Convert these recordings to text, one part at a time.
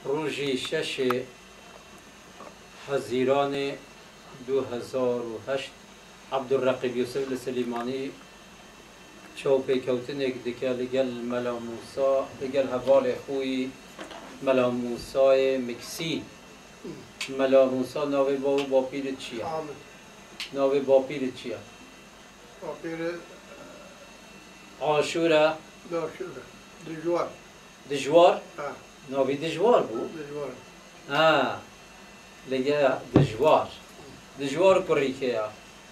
روژی 6 حزیران 2008 عبدالرقیب یوسف سلیمانی چوپی کوتنێک دکە لەگەڵ مەلا موسا لەگەڵ هەواڵی خۆی مەلا موسای مکسی. مەلا موسا ناوی باپیرت چییە؟ ناوی باپیرت چییە؟ باپیرت عاشورە؟ دژوار. دژوار؟ ناوی دژوار بوو؟ دژوار. لەگە دژوار. دژوار کوڕی کێیە؟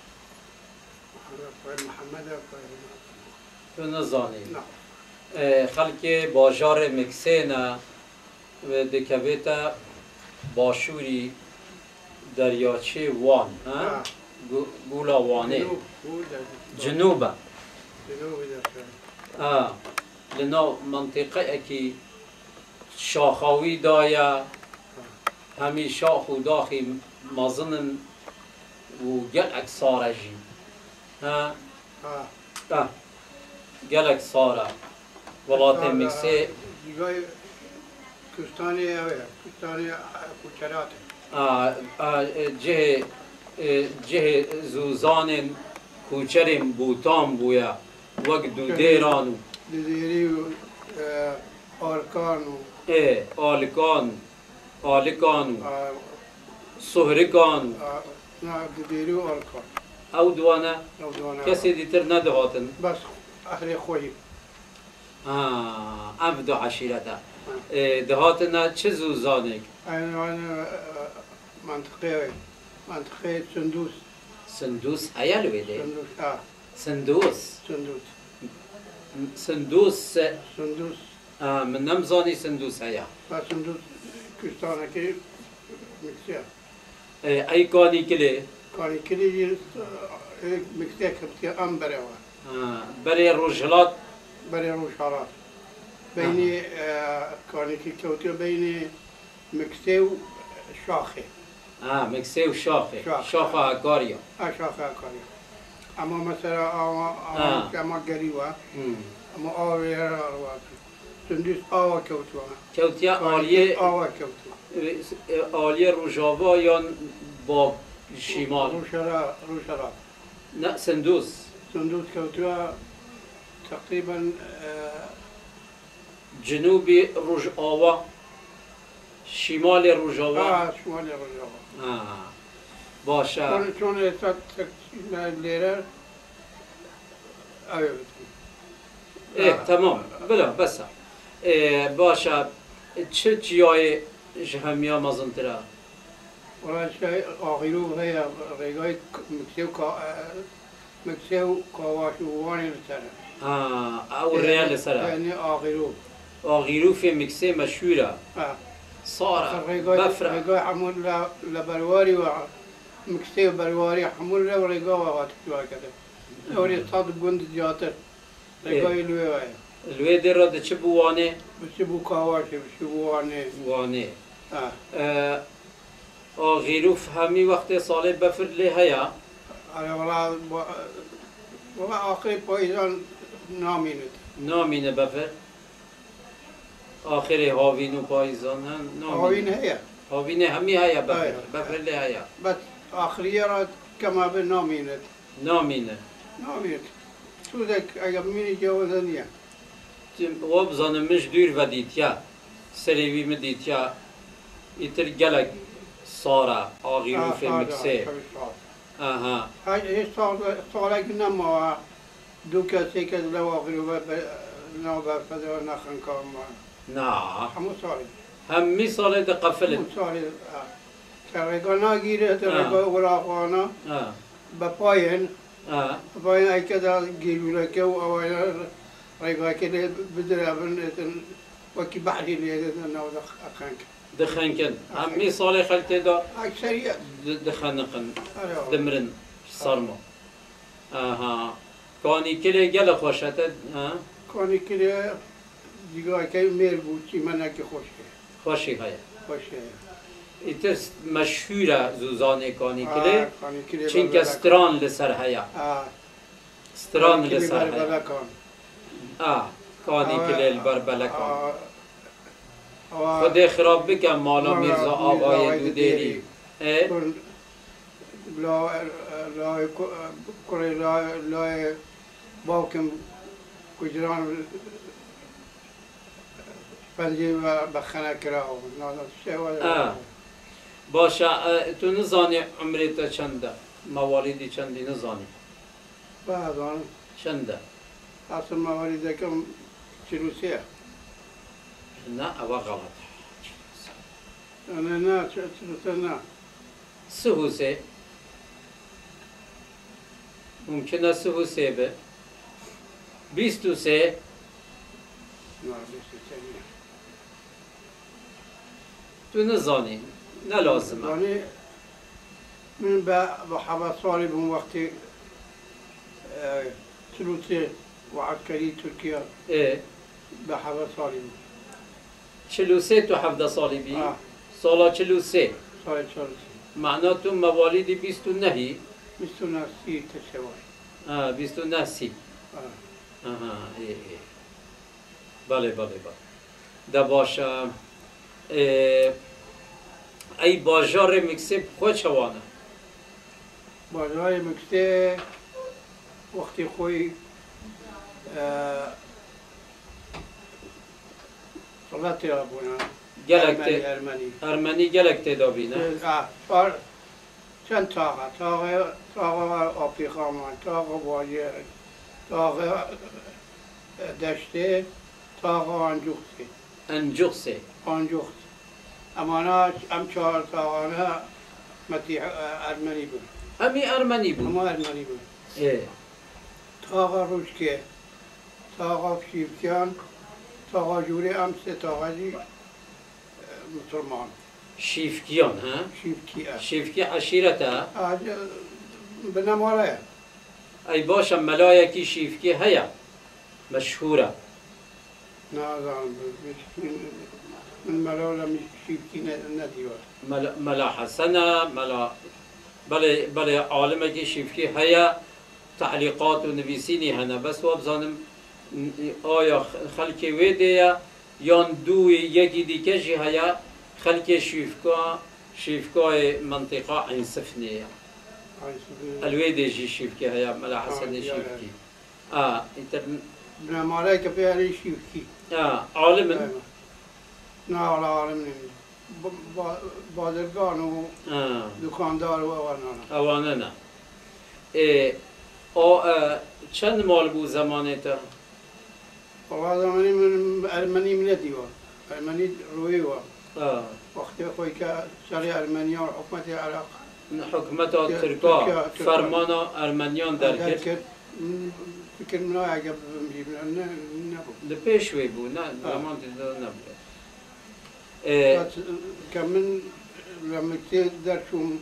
تو نزانی؟ خەڵکی باژارê مکسێنە دەکەوێتە باشووری دەریاچێ وان گوڵا وانێ جنوبە لەناو منتیقەیەکی شاخاوی دایە هەمی شاخ و داخی مەزنن و gelek sare jî gelek sare welatê Miksê Kürdistanê ew e Kürdistanê Kuçerat cihê zûzanên kûçerên bûtan bûye wek dûdêran û Didêrî û Alkan û alikan û suhrikan didêrî û Alkan ew diwane kesê dîtir nedihatin bes ehlê xwe yî ev du eşîrete dihatine çi zûzanêk منطقه سندوس Sindûs heye li wê de سندوس Sindûs سندوس min nemzanî Sindûs heye سندوس Kürdistaneke Miksê ey kanî kilê Kanîkilî yî Miksê keptiye em bere we berê rojhilat berê Rojhilat beynî kanîkî kewtiye beynî Miksê û Şaxê Miksê û Şaxê Şaxa Hakkariya Şaxê Hakkariya ama mesela ama gerî we ama avê her Sindûs ava kewtiye kewtiye aliyê ava kewtiye aliyê Rojava yan bab şîmal Rojhilat ne Sindûs Sindûs kewtiye تقريبا جنوبی Rojava şîmalê Rojava شمال Rojava başa چون لێرە tamam bila besa başa çi ciyayê ji hemiya mezintira ئاغیرو هەیە ڕێگای مکسێ و کاواش و وانی لەسەرە ew rêya li ser ئاغیرو agîrûfê Miksê meşhûr e sar befre ڕێگای هەموو لە بەرواری و مکسێ و بەرواری هەموو لە ڕێگاوە هاتوواکەدە ئەوری سەد گوند زیاتر ڕێگای لێ وایە li wê dê re diçi bû wanê بچی بوو کاواشێ بچی بوو وانێ wanê agîrûf hemî wextê salê befir lê heye وڵا ئاخری پاییزان نامینێت namîne befir axirê havîn û payîzan هاوین هەیە havînê hemî heye befir lê heye بەس ئاخریە را کەما بێ نامینێت namîne نامێت سوودێک ئەگە مینی جیاوازە نییە we bizanim min ji dûr ve dîtiye serê wî min dîtiye îtir gelek sara agîrûfê Miksê هیچ ساڵێک نەماوە دوو کەسێک کەس لەو ئاغیرۆڤە ناو بەرفەدەوە نەخەنکەوەمە na هەموو ساڵی hemî salê diqefilin ساڵی کە ڕێگا ناگیرێت ڕێگای وڵاخواانە بە پایەن پایەن ئەیکەدا گیرورەکە و ئەوە ڕێگاکە لێ بدرابن وەکی بەحری لێدێتە ناو ئەخەنکە dixenkin hemî salê xelkê da ئەکسەریەت dixeniqin dimirin sarma kanîkilê gelek xweş e te کۆنیکرێ دیگاکەی مێر بوو چیمەنەکی خۆشکە xweşî heye خۆشە îtir meşhûr e zûzanê kanîkilê çinke stran li ser heye stran li ser heye kanîkilê li ber belekan خدا خراب بکن مالا میرزا آقای دودیری لای باکم گجران پنجی و بخنه کرا باشه تو نزانی عمری چنده موالیدی چندی نزانی بعدان چنده اصلا موالیده کم 43 نه اول غلط نه 43 نه سه ممکنه 3 به 23 نه 23 تو نزانی نه لازمه یعنی من با 7 سالی به اون وقتی 43 وعسكري تركيا ايه به 7 سالی بود 43 تو 17 سالی بی؟ سالا 43 سال 43 معنا تو موالیدی 29 29 30 تشوار 29 30 آها ای بله ده باشه ای باجار مکسیب خود چوانه باجار مکسیب وقتی خوی صلاتی را بونا ارمنی گلک تدابی نه؟ چند تاقه آپی خامان تاقه باجر تاقه دشته تاقه انجوخته امانا ام 4 تاقانه متی ارمنی بود امی ارمنی بود؟ اما ارمنی بود تاقه روشکه تاقه شیفکیان تاقه جوری ام 3 تاقه دی مسلمان شیفکیان ها؟ شیفکی عشیرت ها؟ بنماره ای باشم ملایکی شیفکی هیا مشهوره نه من ملالا شیفکی ندیوار ملا حسنه بله عالمه که شیفکی هیا تعلیقات و نویسینی هنه بس و بزانم آیا خلک ویده یا دوی یکی دیگه جی هیا خلک شیفکای منطقه عین سفنیه الویده جی شیفکی هیا ملا حسن شیفکی بنماره که پیاری شیفکی عالم نه عالم نمی بازرگان و دکاندار و اوانه نه چند مال بود زمانه تا؟ والله زمانی من ارمنی ندیوار ارمنی روی و وقتی خوی که سری ارمنیان حکومت عراق حکومت ترکا فرمان ارمنیان در کرد فکر منو اگه بمیرن نبود ده پیشوی بود نه زمان دیده نبود که من لما در شوم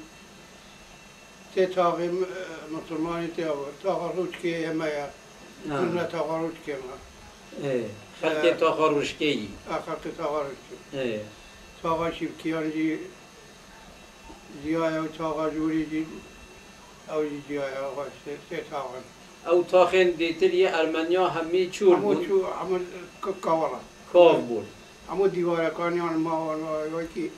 تاقي مسلماني تاقي روشكي همايا كنا تاقي روشكي ما خلقي تاقي روشكي خلقي تاقي روشكي تاقي شبكيان جي زيايا وتاقي جوري جي او جي زيايا تاقي او تاقين ديتري ارمنيا همي چور بود عمل كاورا كاف بود عمو ديوارا كانيان ما وكي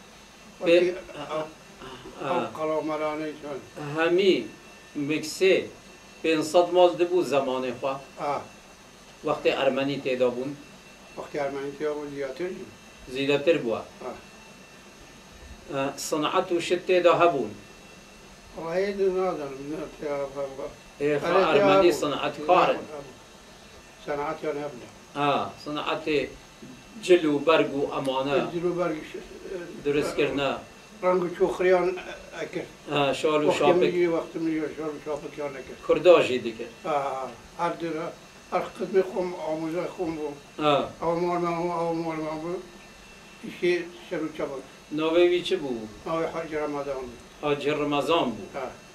همی مکسه 500 مال ده بود زمان خواه وقتی ارمنی تیدا بون وقتی ارمنی تیدا بود زیادتر بود صنعت و شد تیدا هبون والله خواه ارمنی صنعت کاره صنعت یا نبنه صنعت جلو برگ و امانه جلو برگ درست کرنه رنگ چوخریان اکر شال و شاپک وقت میگه شال و شاپک یان اکر کرداجی دیگه هر دیره هر قسم خون آموزه خون بود آمار من بود ایشی شلو چابک نوی چه بود؟ نوی حاج رمضان بود حاج رمضان بود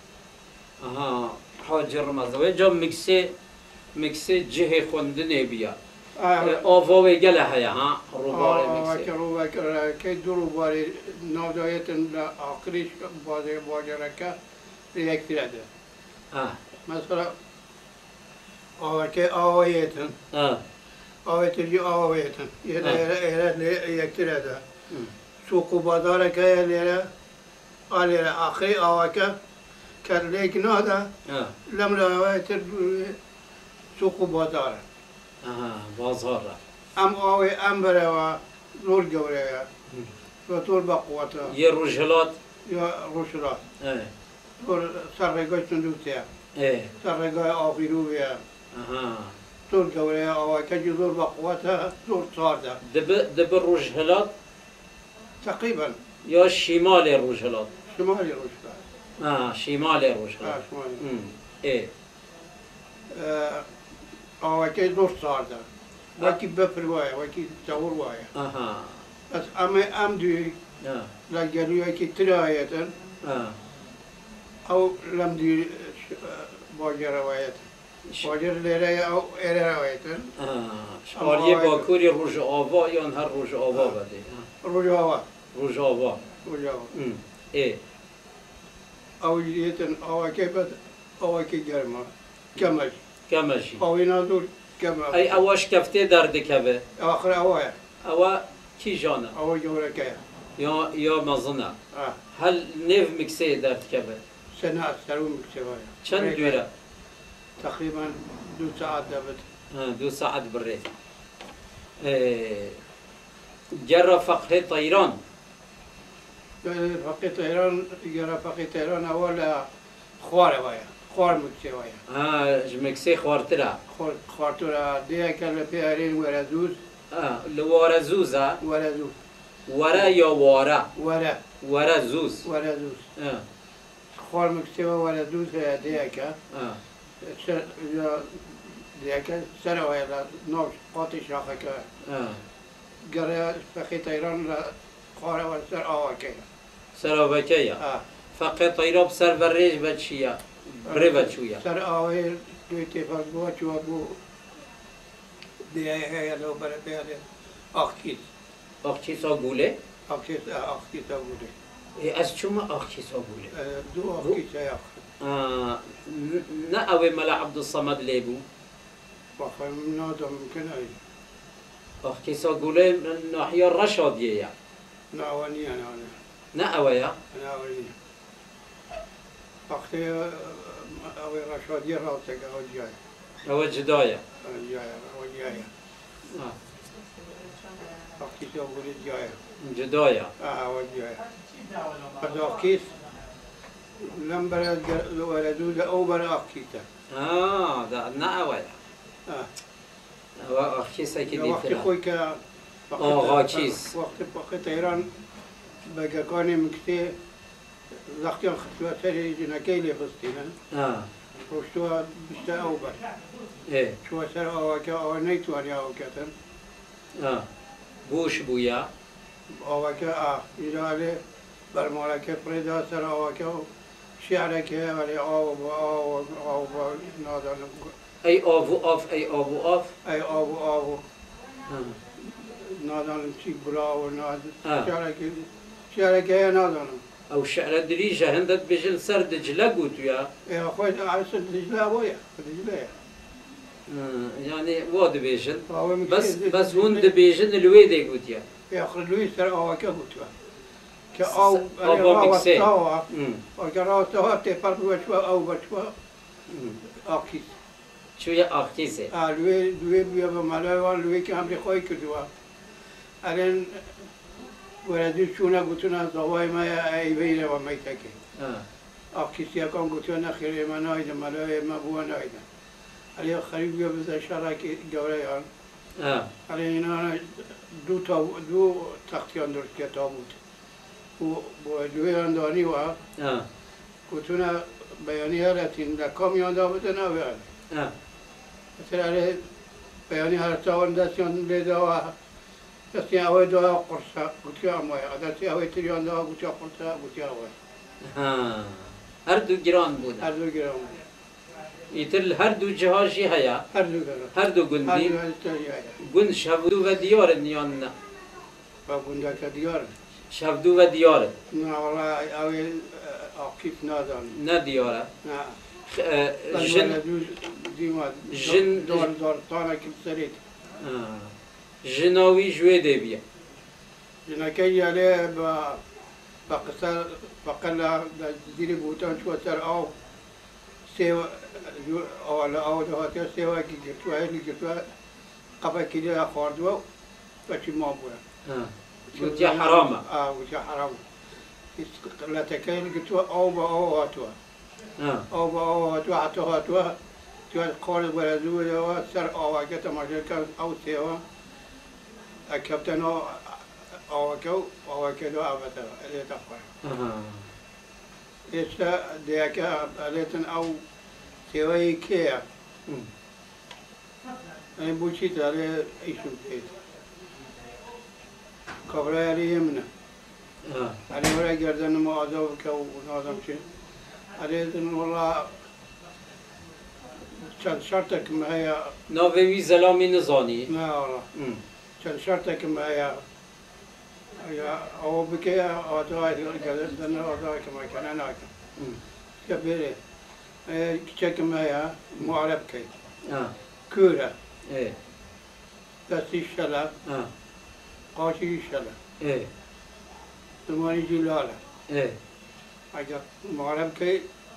حاج رمضان و جا مکسه جه خوندنه بیا آواوی گله هیا ها روباره مکسه که دو روباره نودایتن آخریش باجرکه یک تیرده مثلا آوایتن آویتری آویتن یه یکتره ده سوق و بازار که لیره آلیره آخری آوکه که لیک ناده لم آویتر سوق و بازار بازار ام آوی ام بره و زور جوره و طول بقوته یه روشلات یا روشلات سرقای صندوقیه سرقای آخیرو بیه زور جوره آوکه زور بقوته زور سارده دب روشلات تقریبا یا شمال روشلات شمالی روشلات شمال روشلات شمالی آوکه زور سارده وکی بپر وایه وکی تور وایه بس ام دوی لگریوی که ترایتن او لم دوی باجر وایتن باجر لیره او ایره وایتن شمالی باکوری روش آوا یا هر روش آوا بده روش آوا روش آوا او یتن آوکه بد آوکه گرمه کمشی اوی نادور ای اواش کفته درد کبه آخر اوه اوا کی جانه اوه جوره که یا مزنه هل نیو مکسه درد کبه سنه سرون مکسه باید چند دوره تقریبا 2 ساعت دبت 2 ساعت بره جرى فقه طيران فقه طيران جرى فقه طيران اول خوار باید خوار مکسه باید مکسه خوارتره خوارتره دیگه کل پیارین ورزوز لوارزوز ورزوز وره یا واره وره ورزوز خوار مکسه و ورزوز دیگه که دیگه سر باید نوش قاطی شاخه که گره فقه طیران خواره و سر آوکه سر آوکه فقه طیران سر بریج بچیه بره بچویه سر آوه دوی تفاق بوا چوه بو دیگه هیلو بره بیاده آخکیز آخکیسا گوله؟ آخکیسا گوله از چوم آخکیسا گوله؟ دو آخکیسا آخر نه اوه ملا عبدالصمد لیبو؟ بخواه نادم ممکنه ای آخکیسا گوله ناحیه رشادیه یا؟ نه اوانیه نه اوه یا؟ نه اوانیه وقتی اوی رشادیه راسته که او جای اوه جدایه؟ جای وقتی تو بولی جای جدایه؟ او جای پس آخکیس لم برد وردود او بر آخکیسه ده نه اوه یا؟ اوه آخکیسه که دیتره وقتی خوی که آغا چیز؟ وقتی فقط ایران بگکانی مکتی وقتی هم خطوه سری جنکی لیفستینن روشتوه بشته او بر چوه سر آوکه آوه نیتوانی آوکتن بوش بویا آوکه ایراله برمالکه پریده سر آوکه و شعرکه ولی آو نادانم ای آوو آف ای آوو آف ای آو نادانم چی بلا و نادانم شعرکه نادانم او شعر دریجه هندت بجل سر دجله گوتو یا ای خواهد عرصه دجله باید دجله يعني واد بيجن بس هون دبيجن الوي دي قوتيا يا اخي لوي سر او كبوتوا كاو او ميكسي او كراو تو تي فرق وشوا او بشوا اكيد شو يا اكيسه لوي بيا مالوا لوي كامري خوي كدوا الان وردي شونا قلتنا ضواي ما اي بينا وما يتكي اكيد يا كون قلتنا خير ما نايد مالوا ما بو نايد علی خریب یا بذار شرایط جوریان. علی اینا دو تختیان درست که تابوت. و با جویان دانی و کتونا بیانی هرتین لکامیان دابوده نویان. مثلا علی بیانی هرتاون دستیان لیدا و دستی اوی دوا قرصا گوتی آموی. دستی اوی تریان دوا گوتی قرصا گوتی آموی. هر دو گران بود. هر دو گران بود. ایتر هر دو جهاشی هیا. هر دو گندی. گند شبدو و دیار نیان نه. با گنده که دیار. شبدو و دیار. نه والله اوی آقیف ندان. نه دیاره. نه. جن دور تانه کل سرید. جناوی جوی دبیه جنکی عليه بقصر بقلا ديري بوتان شو سر أو سوى أو على أو ده سوى كي جتوا هاي اللي جتوا قبل كده خاردوا بس ما بوه وتي حرامة وتي حرامة لا تكين جتوا أو بأو هاتوا أو بأو هاتوا حتى هاتوا توا خارج ولا زوجة سر أو كده ما كان أو سوى الكابتن أو كده أبدا اللي تقول إيش ديك أليتن أو سوي كيا أنا بوشيت على إيش بيت كبرى على يمنا أنا ولا جردن ما أذوب كو نازم شيء أليتن والله كان شرطك معايا ناوي زلامي نزاني لا والله كان شرطك معايا يا أو بكي أداي جلدنا أداي كما كان أنا كبيرة كشك معايا معرب كي كورة بس الشلا قاشي الشلا ثماني جلالة أجا معرب كي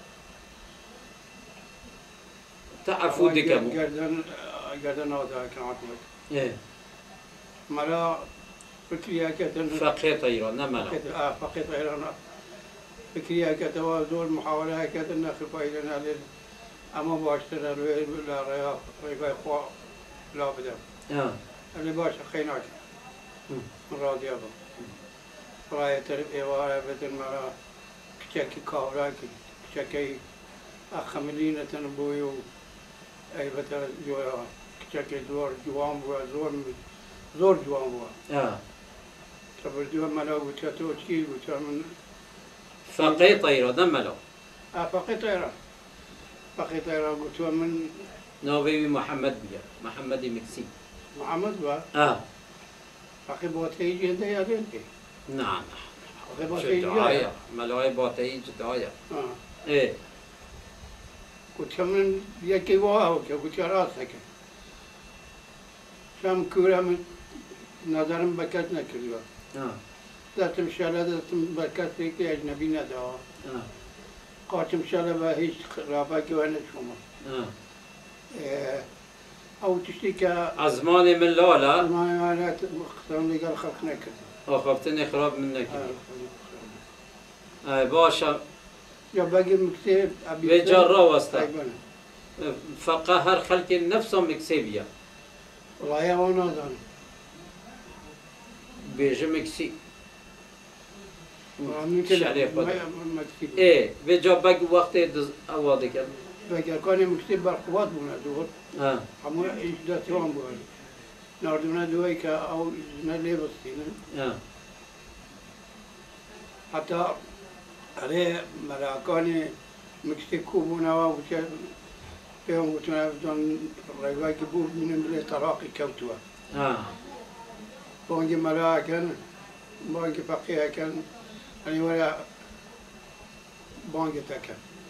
تعرفوا دكمو جردن أداي كان مرا فكريا كتن فقيه طيران نملا فقيه طيران فكريا كتوا دول محاولة كتن نخف إلينا أما باشتر لا ريا خوا لا بدم اللي باش خيناك راضي أبا راية ترب إيوارا بدن مرا كشكي كاوراكي كشكي أخملينة تنبويو أي بتر جوا كشكي زور جوان بوا زور جوان بوا تبردوا ملا وتاتو تشي وتامن فقيه طيران نملا فقيه طيران قلتوا من ناوي محمد بيا محمد مكسي محمد با فقيه بوتي جدا يا بنتي نعم فقيه بوتي جدايا ملاي بوتي جدايا ايه قلت من يكي واو قلت راسك شام كورا من نظرم بكت نكريوا دستم شاله دستم بكت فيك أجنبي نداوا قاتم شاله بهيج رابع كوانا شوما أو تشتكى عزماني من لا عزماني لا مختارم لي قال خلق نكر خفتني خراب منك باشا يا باقي مكتب بجرة واسطة فقهر خلق نفسهم مكسبيا والله يا وانا ظن بيجي مكسي شعري مكتب ايه بيجا باقي وقت اوادي كان باقي كان مكتب برقوات بنا دور همو ايش دا ترام بوالي ناردونا دويك او نالي بسينا حتى عليه مراكاني مكتب كوبونا وشي فيهم وتنا بدون رجاي كبور من بلي طراقي كوتوا بونجي مرا كان بونجي فقيه كان يعني ولا بونجي تكن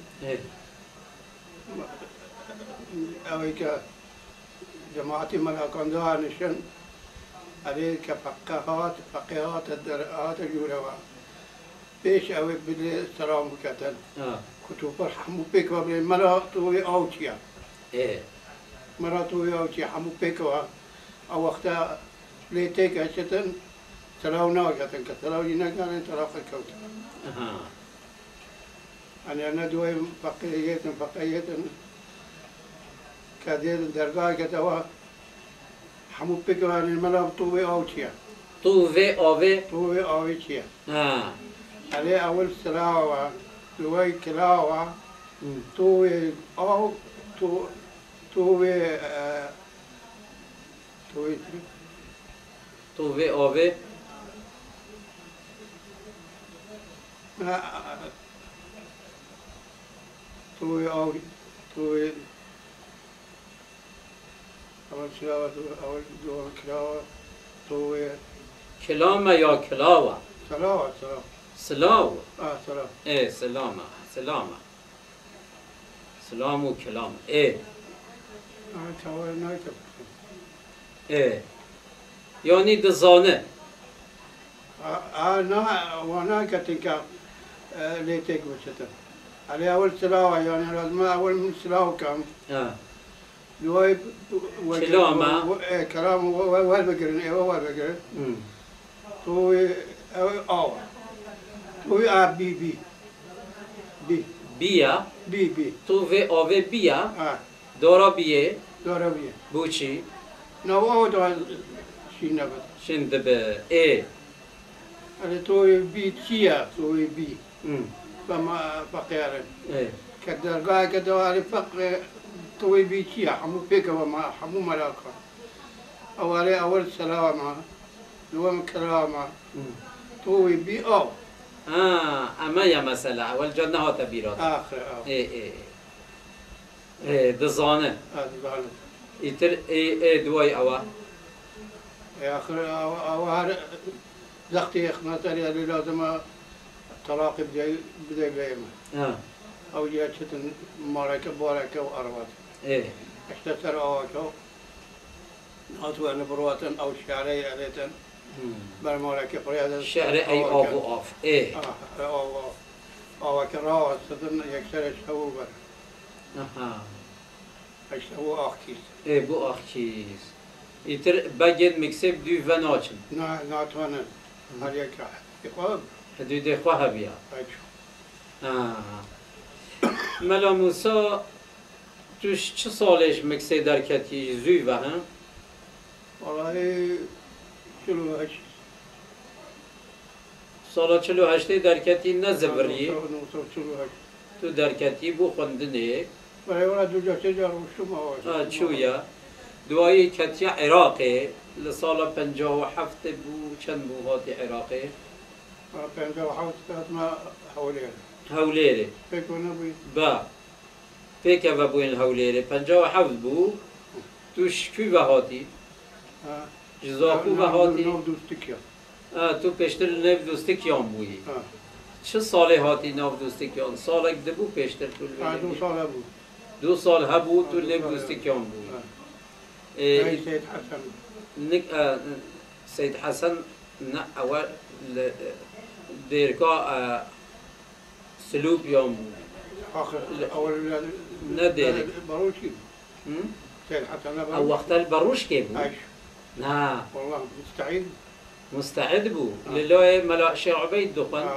أويك جماعتي مرا كان ده نشان عليه فقيهات الدراسات الجولة بيش أوي بلي سلام كتن كتب حمو بيك وبلي مرا توي أوتيا مرا توي أوتيا حمو بيك أو وقتها ليتك أشتن سلاو ناقتن كسلاو جينا كان تراق الكوت أنا دوي فقية كذا درجة كتوا حمو بيك وأنا مرا توي أوتيا توي أوتيا عليه أول سلاوة دوي كلاوة توي أو توي توي أول سلاوة أول دوي كلاوة توي كلامة يا كلاوة سلاوة سلاو سلام ايه سلامة سلام وكلام ايه توي نايتب یعنی دزانه نه وانا كتنكا ليتك بشتى على أول سلاوة يعني لازم أول من سلاوة كم لواي سلاوة كلام والبقرن والبقرن توي توي بي بي بي بيا بي توي أوي بيا دورا بيه بوشي نو دور شي نبت شندبه على توي بي تيا توي بي فما فقيرا كدرجة كده على فقر توي بي تيا حمو بيك وما حمو ملاكا أول سلامة دوام كلامة توي بي أما يا مسألة أول جنة تبيرات آخر دزانة دزانة يتر دواي أوا آخر أوا زختي خناتري اللي لازم طلاق بدي بيما أو جات شتن ماركة باركة وأروات اشتسر أواتو ناتو أنا برواتن أو شعري عليتن بالماركة بريادة شعري أي أو أو كراوات صدن يكسر يشتهو بر يشتهو أخكيس بو أخكيس يتر باجد مكسب دو فناچن ناتوانا هر یک يقاب حدود خواه بیا ملا موسا توش چه سالش مکسی در کتی زوی و هم؟ والله 48 سالا 48 در کتی نزبری 48 تو در کتی بو خوندنه برای اونا دو جاته جارو شما چویا دوایی کتی عراقی لسالا 57 بو چند بو هاتی عراقی 57 ما حوليره هوليره فيكون ابوي با فيك وابوين هوليره 57 بو توش في بهاتي جزاكو بهاتي نو دوستيكيا تو پیشتر نو دوستیکیان بویی چه سالی هاتی نو دوستیکیان؟ سالک دبو پیشتر تو 2 سال ابو 2 سال هبو تو نو دوستیکیان بویی سيد حسن سيد حسن اول دیرکا سلوب یام بود آخر اول ندیرک بروشی سيد حسن او وقت البروش که بود؟ نه والله مستعد بو لله ملا شيخ عبيد دخن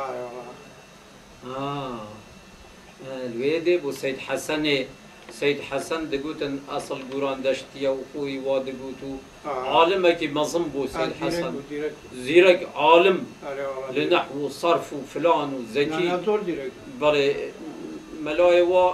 الويدي بو سيد حسن دقوتن اصل قران دشتيا وخوي وادقوتو عالم كي مظم بو سيد حسن زيرك عالم لنحو وصرف وفلان وذكي بلي ملاي و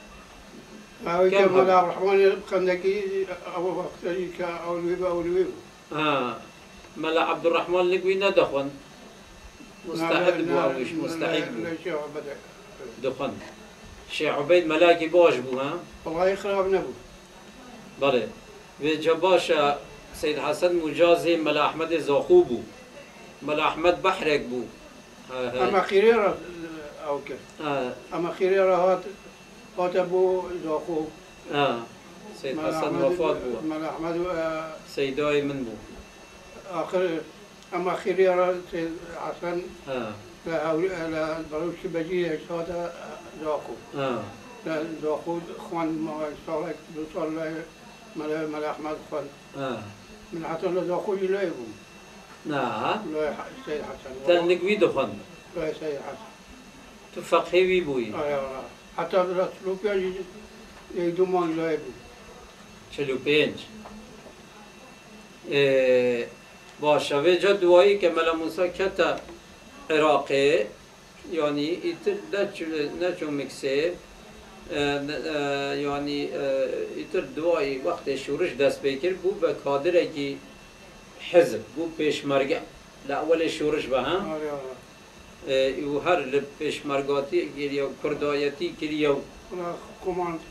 كم ملا الرحمن خندقي او وقتك او الويب ملا عبد الرحمن نقوي ندخن مستعد بو او مش مستعد بو دخن شيخ عبيد ملاكي باش بو ها والله خراب نبو بله وجباشا سيد حسن مجازي ملا احمد زاخوبو ملا احمد بحرك بو اما خيريرة او كيف اما خيريرة هات ابو زاخوب سيد حسن وفات بو ملا احمد سيداي من بو آخر اما خيريرة سيد حسن لا بروش بجيه شهادة زاخوب لا زاخوب خوان ما صالك بصال ملا احمد خوان من حتى لا زاخوب لا يبون نعم لا سيد حسن تنقوي دخن لا سيد حسن تفقهي بوي حتى لا تلوبيا يدومان لا يبون چلو پنج باشه و جا دوایی که ملا موسی کتا عراقی یعنی ایتر نچون مکسه یعنی ایتر دوایی وقت شورش دست بکر بو به کادره کی حزب بو پیشمرگه لأول شورش به هم و هر پیشمرگاتی کریو کردایتی کریو کمان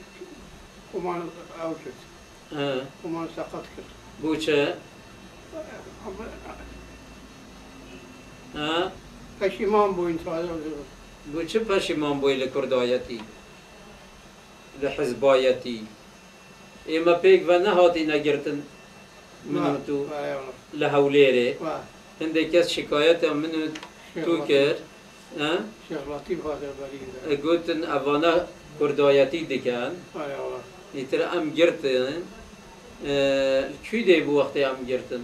اوشت کمان سقط کرد بو چه؟ پشیمان بو انسان بو چه پشیمان بوی لکردایتی لحزبایتی ایما پیک و نهاتی نگرتن منو تو لهوليري عندك كاس شكايات منو تو كر شيخ لطيف هذا بريد قلت ان افانا كردايتي دكان يتر ام جرتن كي دي بو وقت ام جرتن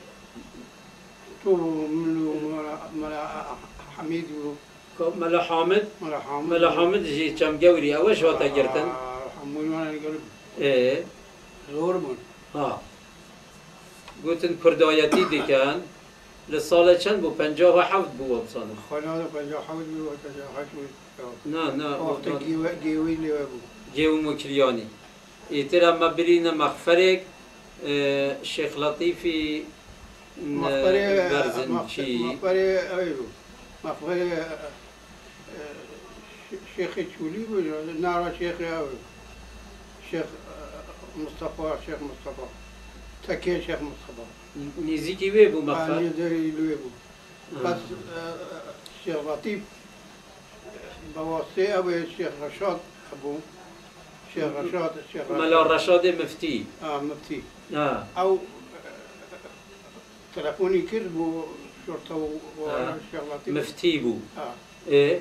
تو منو ملا حميد ملا حامد ملا حامد جي كم جوري اوش وقت جرتن حمود وانا نقول ايه زورمون قلت ان كردايتي دكان للصالة كان بو 57 بو بصانم خلاص 57 بو 58 نا وقت جيوي اللي ابو جيو مكرياني ترى ما برينا مغفرك الشيخ لطيفي برزن شي مغفري ايوه مغفري شيخ تشولي نارا شيخ ايوه شيخ مصطفى تكي شيخ مصطفى نيزيكي ويبو مغفر ويبو بس الشيخ لطيف بواسطة ابو الشيخ رشاد ابو الشيخ ملا رشاد مفتي مفتي او تلفوني كربو شرطه والشيخ لطيف مفتي بو ايه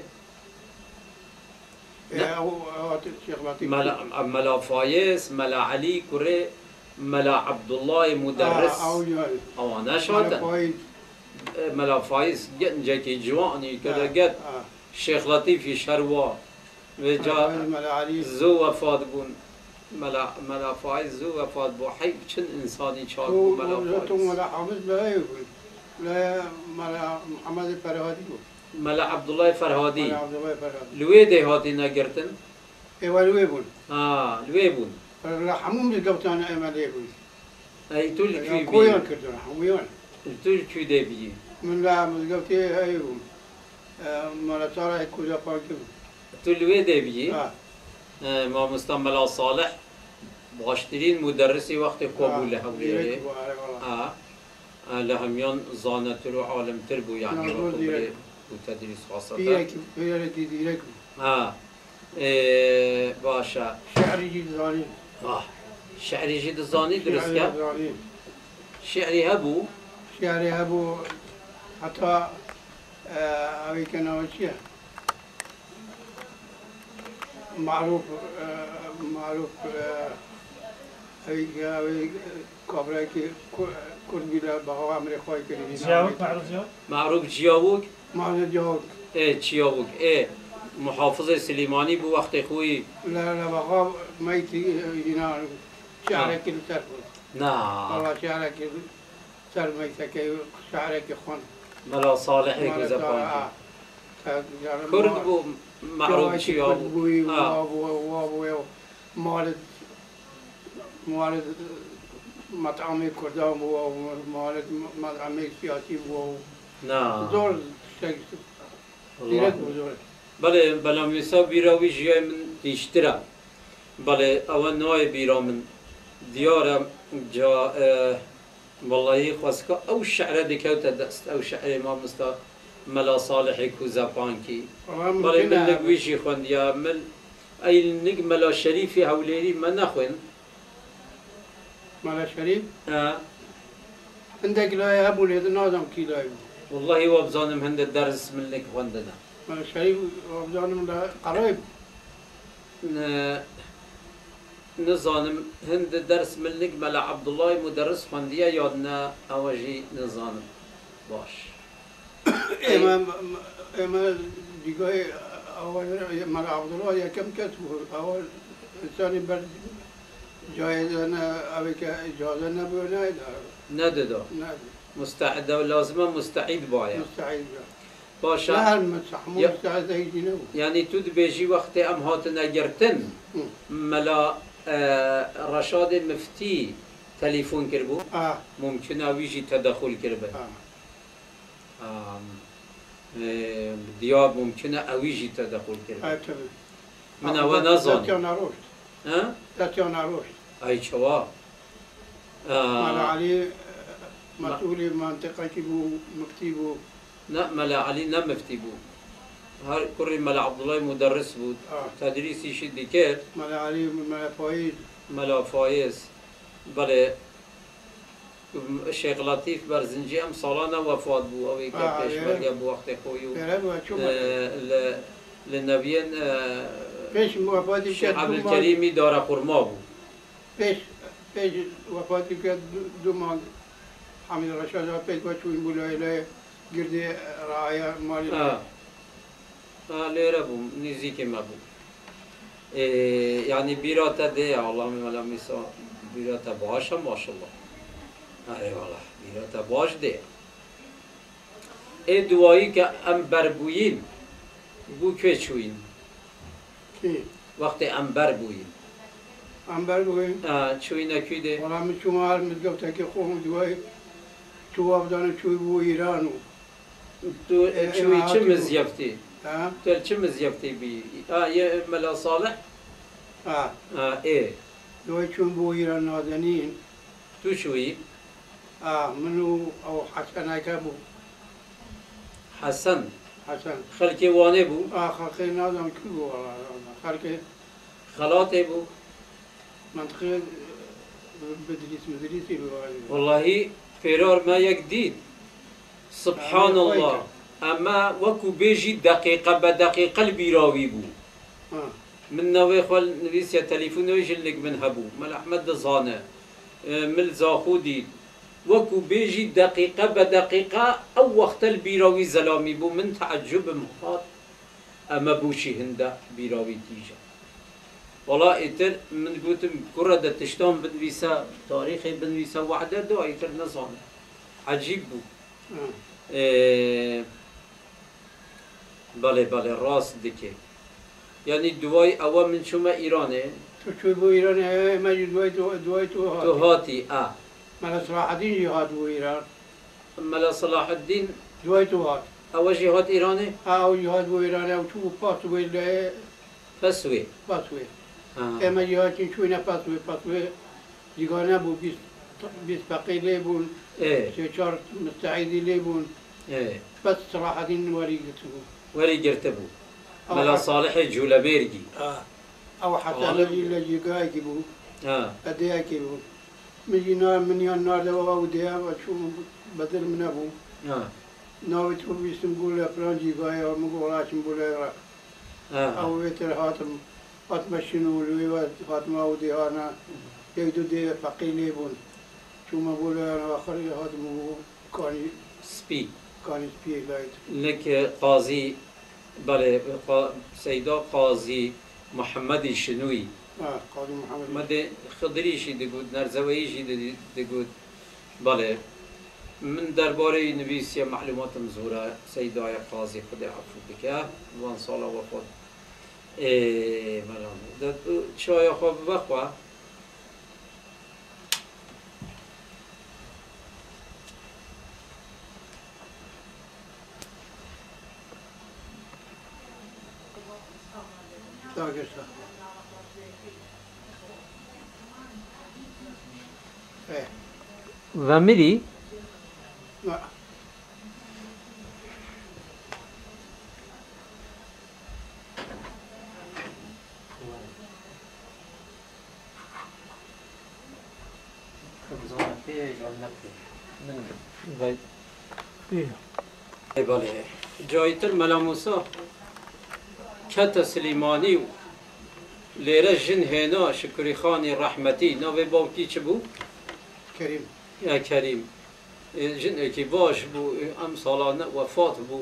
او الشيخ لطيف ملا فايز ملا علي كوري ملا عبد الله مدرس او انا شاطر ملا فايز جاكي جواني كذا قد الشيخ لطيف شروا وجا زو وفات بون ملا فايز زو وفات بو حي شن انساني شاط ملا فايز ملا حامد لا ملا محمد الفرهادي ملا عبد الله فرهادي لوي دي هاتي نقرتن ايوا لوي بون لوي بون لا حموم القبطان ايما ليبون اي تول كوي كويون كردون حمويون تول كوي دي بي من لا من قبطي ايوم مالا صالح كوزا باكم تول وي دي بي ما مستعمل صالح باشترين مدرسي وقت قبول هوليه لهميان زانتر عالم تربو يعني وتدريس خاصة بيرك ديرك باشا شعري جيد زاني شعري جيد زاني درسك شعري هبو حتى أبي كان وشيء معروف أبي كبرى كل بلا بقى أمريكا كريم معروف جياوك جياوك جياوك محافظ سليماني بو وقت خوي لا بقى ميتي هنا شعرك السر والله شعرك سر ميتك شعرك خون ملا صالح كوزا كرد بو معروف جياوك موالد مطعمي كردام وموالد مطعمي سياسي دور شيء ديرك بزور بله مثلا بیراوی جای من دیشتره بله اول نوع بیرا من دیارم جا والله خواست که او شعر دکوت دست او شعر ما مستا ملا صالح کوزپانکی بله من لگویشی خوند یا مل ای نگ ملا شریفی هولیری من نخوند ملا شریف عندك لا ابو اليد نازم كي لا والله وابزانم هند درس من لك خوندنا ملا شريف وابزانم قريب نظانم هند درس من لك ملا عبد الله مدرس خونديه يادنا اوجي نظانم باش اما ديگاه اول ملا عبد الله يكم كتب اول انساني بر جایزه نه اوی که اجازه نبود نداده مستعد و لازمه مستعد باید مستعد باشه نه مستعد هیچی نبود یعنی تو بیجی وقت ام هات نگرتن ملا رشاد مفتی تليفون كربو ممكن اويجي تدخل كربه دياب ممكن اويجي تدخل كربه من اول نظن تاتيانا روشت اي شوا ملا علي مسؤولي منطقة كيبو مكتبو لا ملا علي لا مفتي بو هر كوري ملا عبد الله مدرس بود تدريسي شد كير ملا علي ملا فايز ملا فايز بله الشيخ لطيف برزنجي ام سالانه وفات بو او كيفاش برجع بو وقت خويو للنبيين پیش وفاتی الشيخ عبد الكريم دار قرما بو پیش وفاتی که دو ماه حمید رشاد پیش و چون بولایله گردی رعایا مالی ليرة بو نزيك ما بو يعني بيراتا دي اللهم ولا مسا بيراتا باشا ما شاء الله أي والله بيراتا باش دي دعایی که ام بربویین بو که چوین وقتی ام بربویین ام بربویین چوین اکی ده والا من شما هر مدگفت که خوهم دوای تو آبدان چوی بو ایرانو تو چوی چه مزیفتی؟ تو چه مزیفتی بی؟ یه ملا صالح؟ دوای چون بو ایران نادنین تو چوی؟ منو او حسن اکا بو حسن خلکی وانه بو؟ خلکی نادم کی بو والا خلکی خلاته بو؟ منطقه مدريسي والله فرار ما يقديد سبحان الله اما وكو بيجي دقيقة بدقيقة البيراوي بو من نوي خال نبيسيا تليفون يجلك من هبو مال احمد زانه مل زاخودي وكو بيجي دقيقة بدقيقة او وقت البيراوي زلامي بو من تعجب مخاط اما بوشي هندا بيراوي تيجا والله ایتر من گوتم کره ده تشتام بنویسا تاریخی بنویسا وحده دو ایتر نزانه عجیب بود بله راست دکه یعنی دوای اول من شما ایرانه تو چوی بو ایرانه مجید دوای تو هاتی ملا صلاح الدین جهاد بو ایران ملا صلاح الدین دوای تو هات اول جهاد ایرانه؟ او جهاد بو ایرانه و تو پاسوی پسوی اما جهاتین چوی نپاسوی دیگه نبود 20 فقیه بون 3-4 مستعیدی بون بس صلاح الدین ولی گرته بود ملا صالح جولبرگی او حسن اللي جاي بو اديا بو من نار دوا وديا وشو بدل من ابو ناوي تو بيسم قول فرانجي جاي او مقولاش بولا او ويتر هاتم مشنو لوي هاتم ودي انا يقدو دي فقيلي بون شو ما بولا انا اخر هاتم كاني سبي لايت لك قاضي بله سيدا قاضي محمد شنوي قاضي محمد مده خضري شي دقود نرزوي شي دقود بله من درباره نویسی معلومات مزوره سیدای قاضی خدا عفو بکه وان سال وفات ملام چای خواب بخوا و میری؟ نه بله جایتر ملا موسی کت سلیمانی لیره جن هینا شکری خانی رحمتی نوی باوکی چه بو؟ کریم یا کریم جن اکی باش بو ام سالانه وفات بو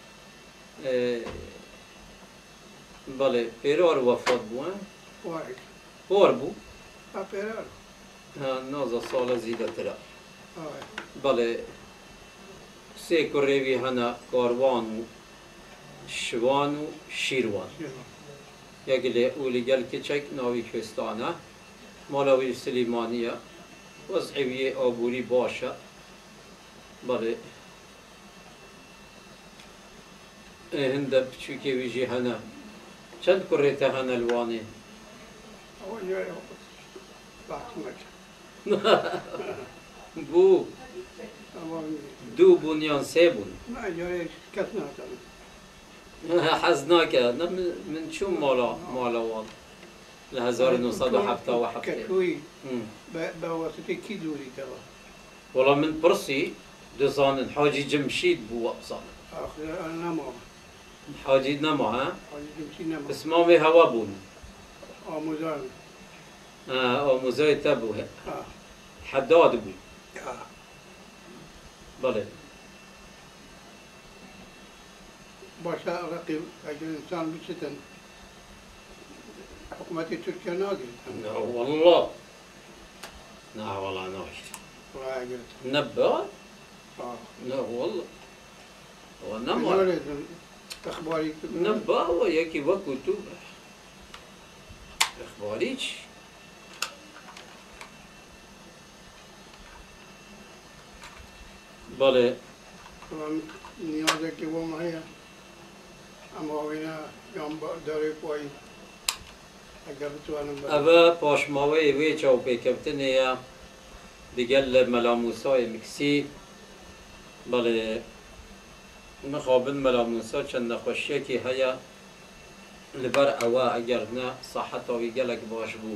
بله پیرار وفات بو بار بو؟ پیرار نازا سال زیده تره بله سه کروی هنه کاروان و شوان و شیروان یکی اولی گل کچک ناوی کستانه مالاوی سلیمانیه وضعیه آبوری باشه بله هنده بچوکی ویجی هنه چند کریته هنه الوانی؟ بو دو بون سه بون حزناکه من چون مالا وان ل 1977 کشوی با واسطه کی دوری توا والله من برسي دزان حاجي جمشيد بو أبزان آخر نما حاجي نما ها حاجي جمشي نما اسمه هوا بون آموزان آموزای تبو حداد بو بله باشا رقيب أجل إنسان بشتن حكومة تركيا ناقل لا والله لا والله ناقل نبأ لا والله ونما أخباري نبأ وياكي وكتب أخباريش بله طبعا نیازه که با مایه اما وینا یام داره پای اگر بتوانم اوه پاشماوه وی چاو پیکبتنه دیگل ملاموسای مکسی بله مخابن ملاموسا چند نخوشیه که هیا لبر اوه اگر نه صحت وی گلک باش بو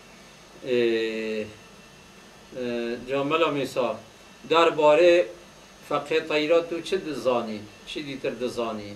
جا ملاموسا درباره فقه طیرات تو چه دزانی؟ چه دیتر دزانی؟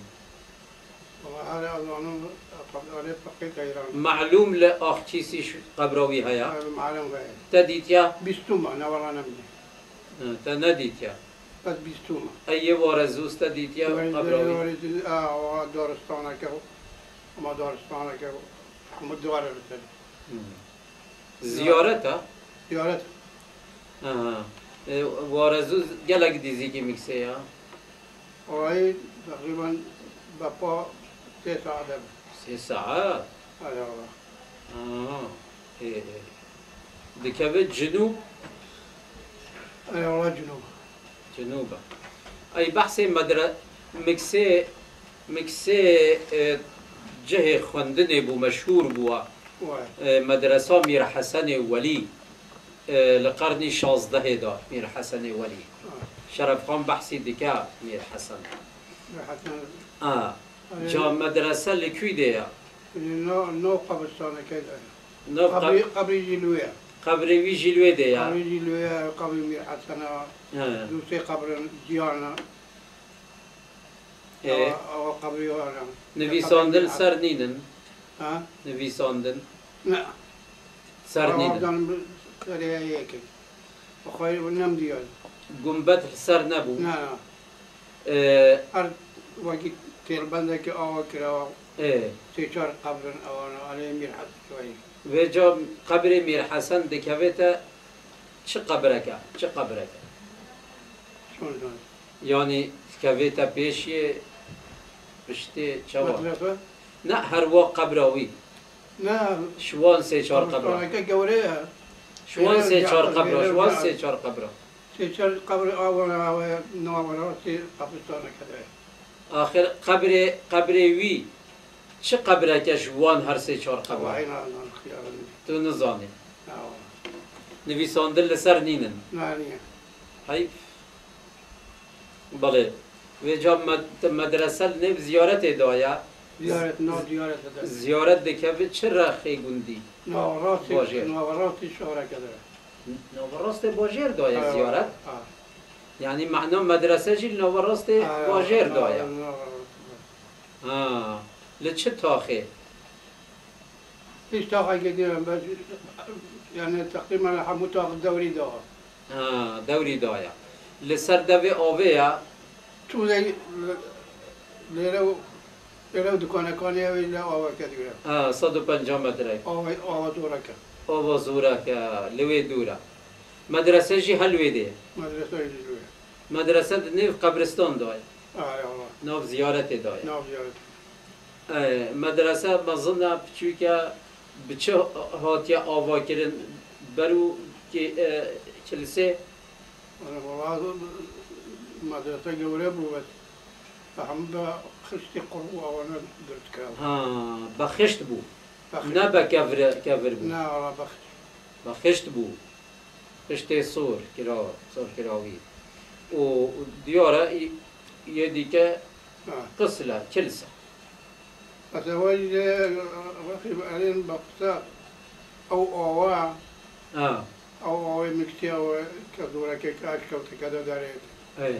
معلوم لأخ چیسیش قبروی هیا؟ معلوم هیا تا دیتیا؟ بیستوما نورا نمیده تا ندیتیا؟ بس بیستوما ایه وارزوز تا دیتیا قبروی؟ دارستانه که اما دارستانه که همه دواره بتری زیارت ها؟ زیارت وارزوز گلک دیزی که میکسه یا؟ آقای تقریبا بپا 3 ساعت 3 ساعت؟ آره والله دكبت جنوب؟ اي والله جنوب جنوبا اي بحثي مكسي جهه خوندني بو مشهور بوا مدرسة مير حسن ولي لقرني 16 دار مير حسن ولي شرف خان بحثي دكا مير حسن جا مدرسة لكوي ديا نو قبرستان كذا نو قبر جلوية قبر وي جلوية ديا قبر جلوية قبر مير حسن دوسي قبر جيانا او قبر يوانا نویساندن سر نینن نویساندن نه سر نینن آدم سریع یکی بخوای نم دیاد گنبد سر نبو نه هر وقتی تیربنده که آوا کرا 3-4 قبر آوانا علی میر حسن شوی و جا قبر میر حسن دکویتا چه قبرکه؟ چه قبرکه؟ شون یعنی کویتا پیشی پشتی چوا؟ مدرسه؟ نه هر وقت قبراوی نه شوان 3-4 قبرا که گوره شوان 3-4 قبرا شوان 3-4 قبرا 3-4 قبر آوانا نوانا قبرستان کده آخر قبر وی چه قبره که جوان هر 3-4 قبره تو نزانی نویساندن لسر نینن نه حیف بله و جا مدرسه نو زیارت دایا زیارت دکه چه رخی گوندی نواراستی شهره کده نوراست باجر دایا زیارت یعنی معنا مدرسه جیل نوراست باجر دایا لچه تاخه؟ هیچ تاخه گدیرم بس یعنی تقریبا همون تاخ دوری دایا دوری دایا لسر دوی آوه یا؟ تو لیرو دکانکانی اوی لی آوه کدیرم 150 متره آوه دوره که آوه زوره که لوی دوره مدرسه جی هلوی ده؟ مدرسه جی لوی مدرسه نیو قبرستان دای؟ والله ناف زیارت دای؟ ناف زیارت مدرسه مظنه بچوی که بچه هاتیا آوا کرن برو که کلیسه؟ والله مدرسه جوله بود فهم با خشتی قرو آوانا درد کرد بخشت بو نه با کفر بو نه والله بخشت بخشت بو خشت صور کراوی و دیاره یه دیگه قسله کلسه أتواجد رخي بعدين بقصة أو أواع أو مكتي أو كدورة كاش كوت كذا داريت إيه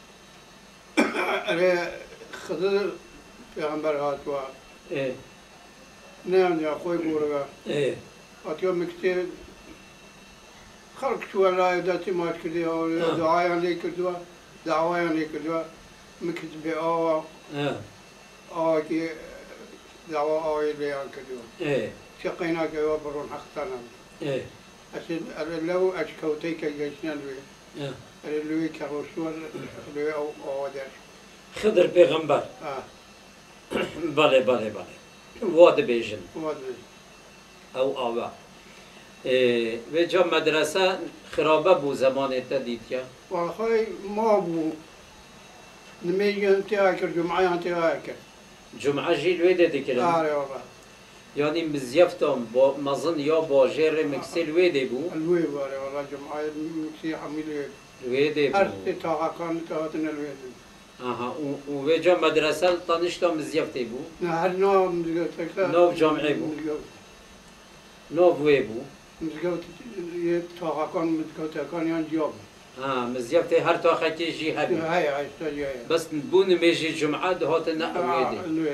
أنا خذ في عمر هاتوا إيه نعم يا أخوي بورجا إيه أتيوم مكتي خلق شو الله يداتي ما كذي أو دعاء عليك كذا دعوة عليك كذا مكتب أو كي دعوة أو اللي كذا إيه شقينا كذا برون حقتنا إيه عشان لو أشكوتي كجيشنا لوي لوي كروشور لوي أو داش خضر پیغمبر بله بله بله واد بیجن او آوا و جا مدرسه خرابه بو زمان تدید یا والله ما بو نميجن تاكر جمعة تاكر جمعه جیل ویده دکرن والله یعنی مزیفتم با مزن یا با جر مکسل ویده بو الوي والله جمعة مكسي حميل ویده بو أرتي تاكان تاعتنا الوي آها و جا مدرسه تانشتا مزیفته بو نه هر نوع مزگوت نوع جامعه بو نوع وی بو مزگوت یه تاکان مزگوت کان یان جاب مزیفته هر تا خکی جی هبی هاي بس بون میجی جمعه دهات نه ویده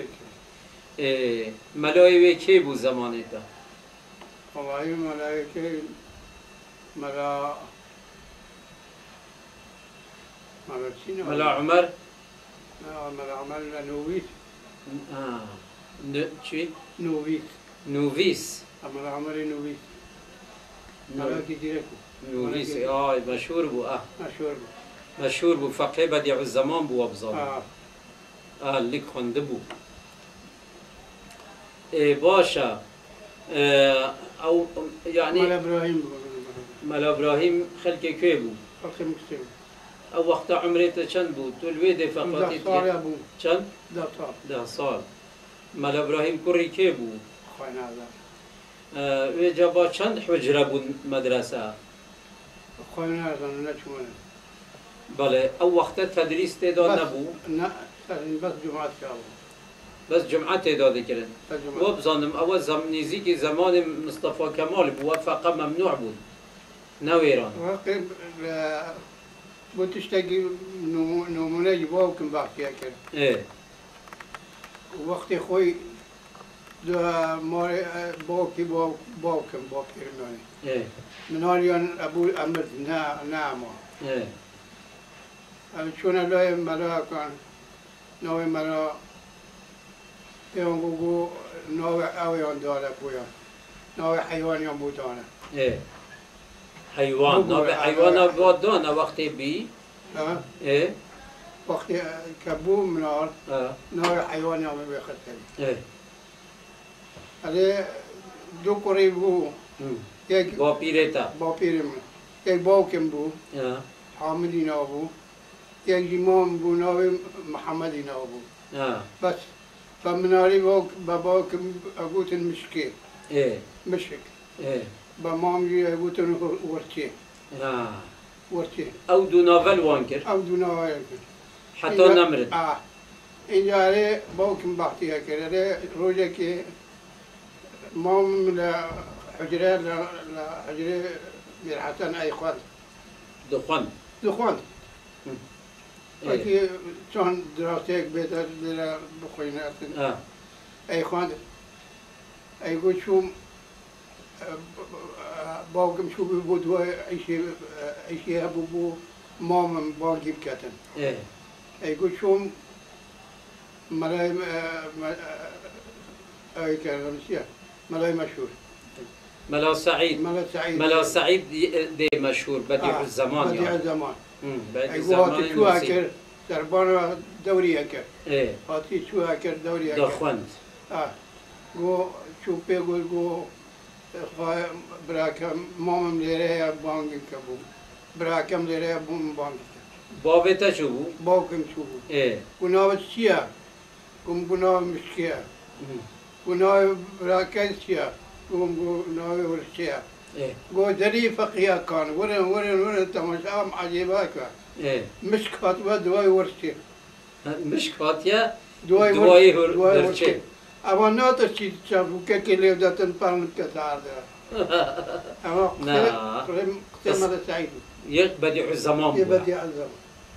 ملای وی کی بو زمانه تا والله ملائكة ملا ملا عمر ملا عمر نوويت چی؟ نوويت نوویس ملا عمر نوويت ملاكي ديركو نوویس مشهور بو مشهور بو مشهور بو فقه بدیع الزمان بو ابزان لیک خونده بو باشه او يعني ملا ابراهيم خلق كي بو خلق مكتب او وقت عمرته چند بود تو الويده فقط چند 10 سال ملا ابراهيم كوري كي بو خوينا و جابا چند حجره بود مدرسه خوينا نچونه بله او وقت تدریس تعداد نبو نه بس جمعات كابو بس جمعه تعداد کردن و بزانم اول نزدیک زمان مصطفى کمال بو فقط ممنوع بود نه ایران واقع بتشتاقي نمونه يباوكم باقي اكل ايه وقت خوي دو مار باوكي باوكم باقي رماني ايه من هاليان ابو امر نعم ايه شون لا ملا كان نوي ملا يوم نوع أويان دارا بويا نوع حيوان يوم بودانا إيه حيوان نوع حيوان بودانا وقت بي إيه وقت كبو منار نوع حيوان يوم بيختل إيه هذا دو قريبو يك بابيرتا بابيرم يك باوكم بو حامدي نابو يك جمام بو نوع محمدي نابو بس فمناري باباك أقول المشكي إيه مشك إيه بمامي أقول ورتي ورتي أو دو نافل وانكر أو دو نافل حتى نمرد إن جاري باوكم بحتي هكذا روجك مام لا حجرة لا حجرة مرحتان أي خوان دخان اگه چون دراسته بهتر در بخوینه ای خواند ای گو چون باقم شو بود و ایشی بو مامم باقی بکتن ای گو چون ملای ای کردم چیه ملای مشهور ملا سعيد ملا سعيد دي مشهور بديع الزمان بديع الزمان بديع الزمان شو هكر دربان دوري هكر ايه هاتي شو هكر دوري هكر دخوند جو شو بيقول جو براكم مامم ليرة بانك كبو براكم ليرة بانك بابتا شو بو؟ باكم شو بو ايه كنا شيا كنا مشكيا كنا براكم شيا قوم ناوي ورشيا قو دري فقيا كان ورن تماشا عجيباك مشكات ودواي ورشي مشكات يا دواي ورشي اما ناتر شي تشافو كي ليو داتن بان كتار اما قتل ماذا سعيد یک بدیع الزمان بود بديع الزمان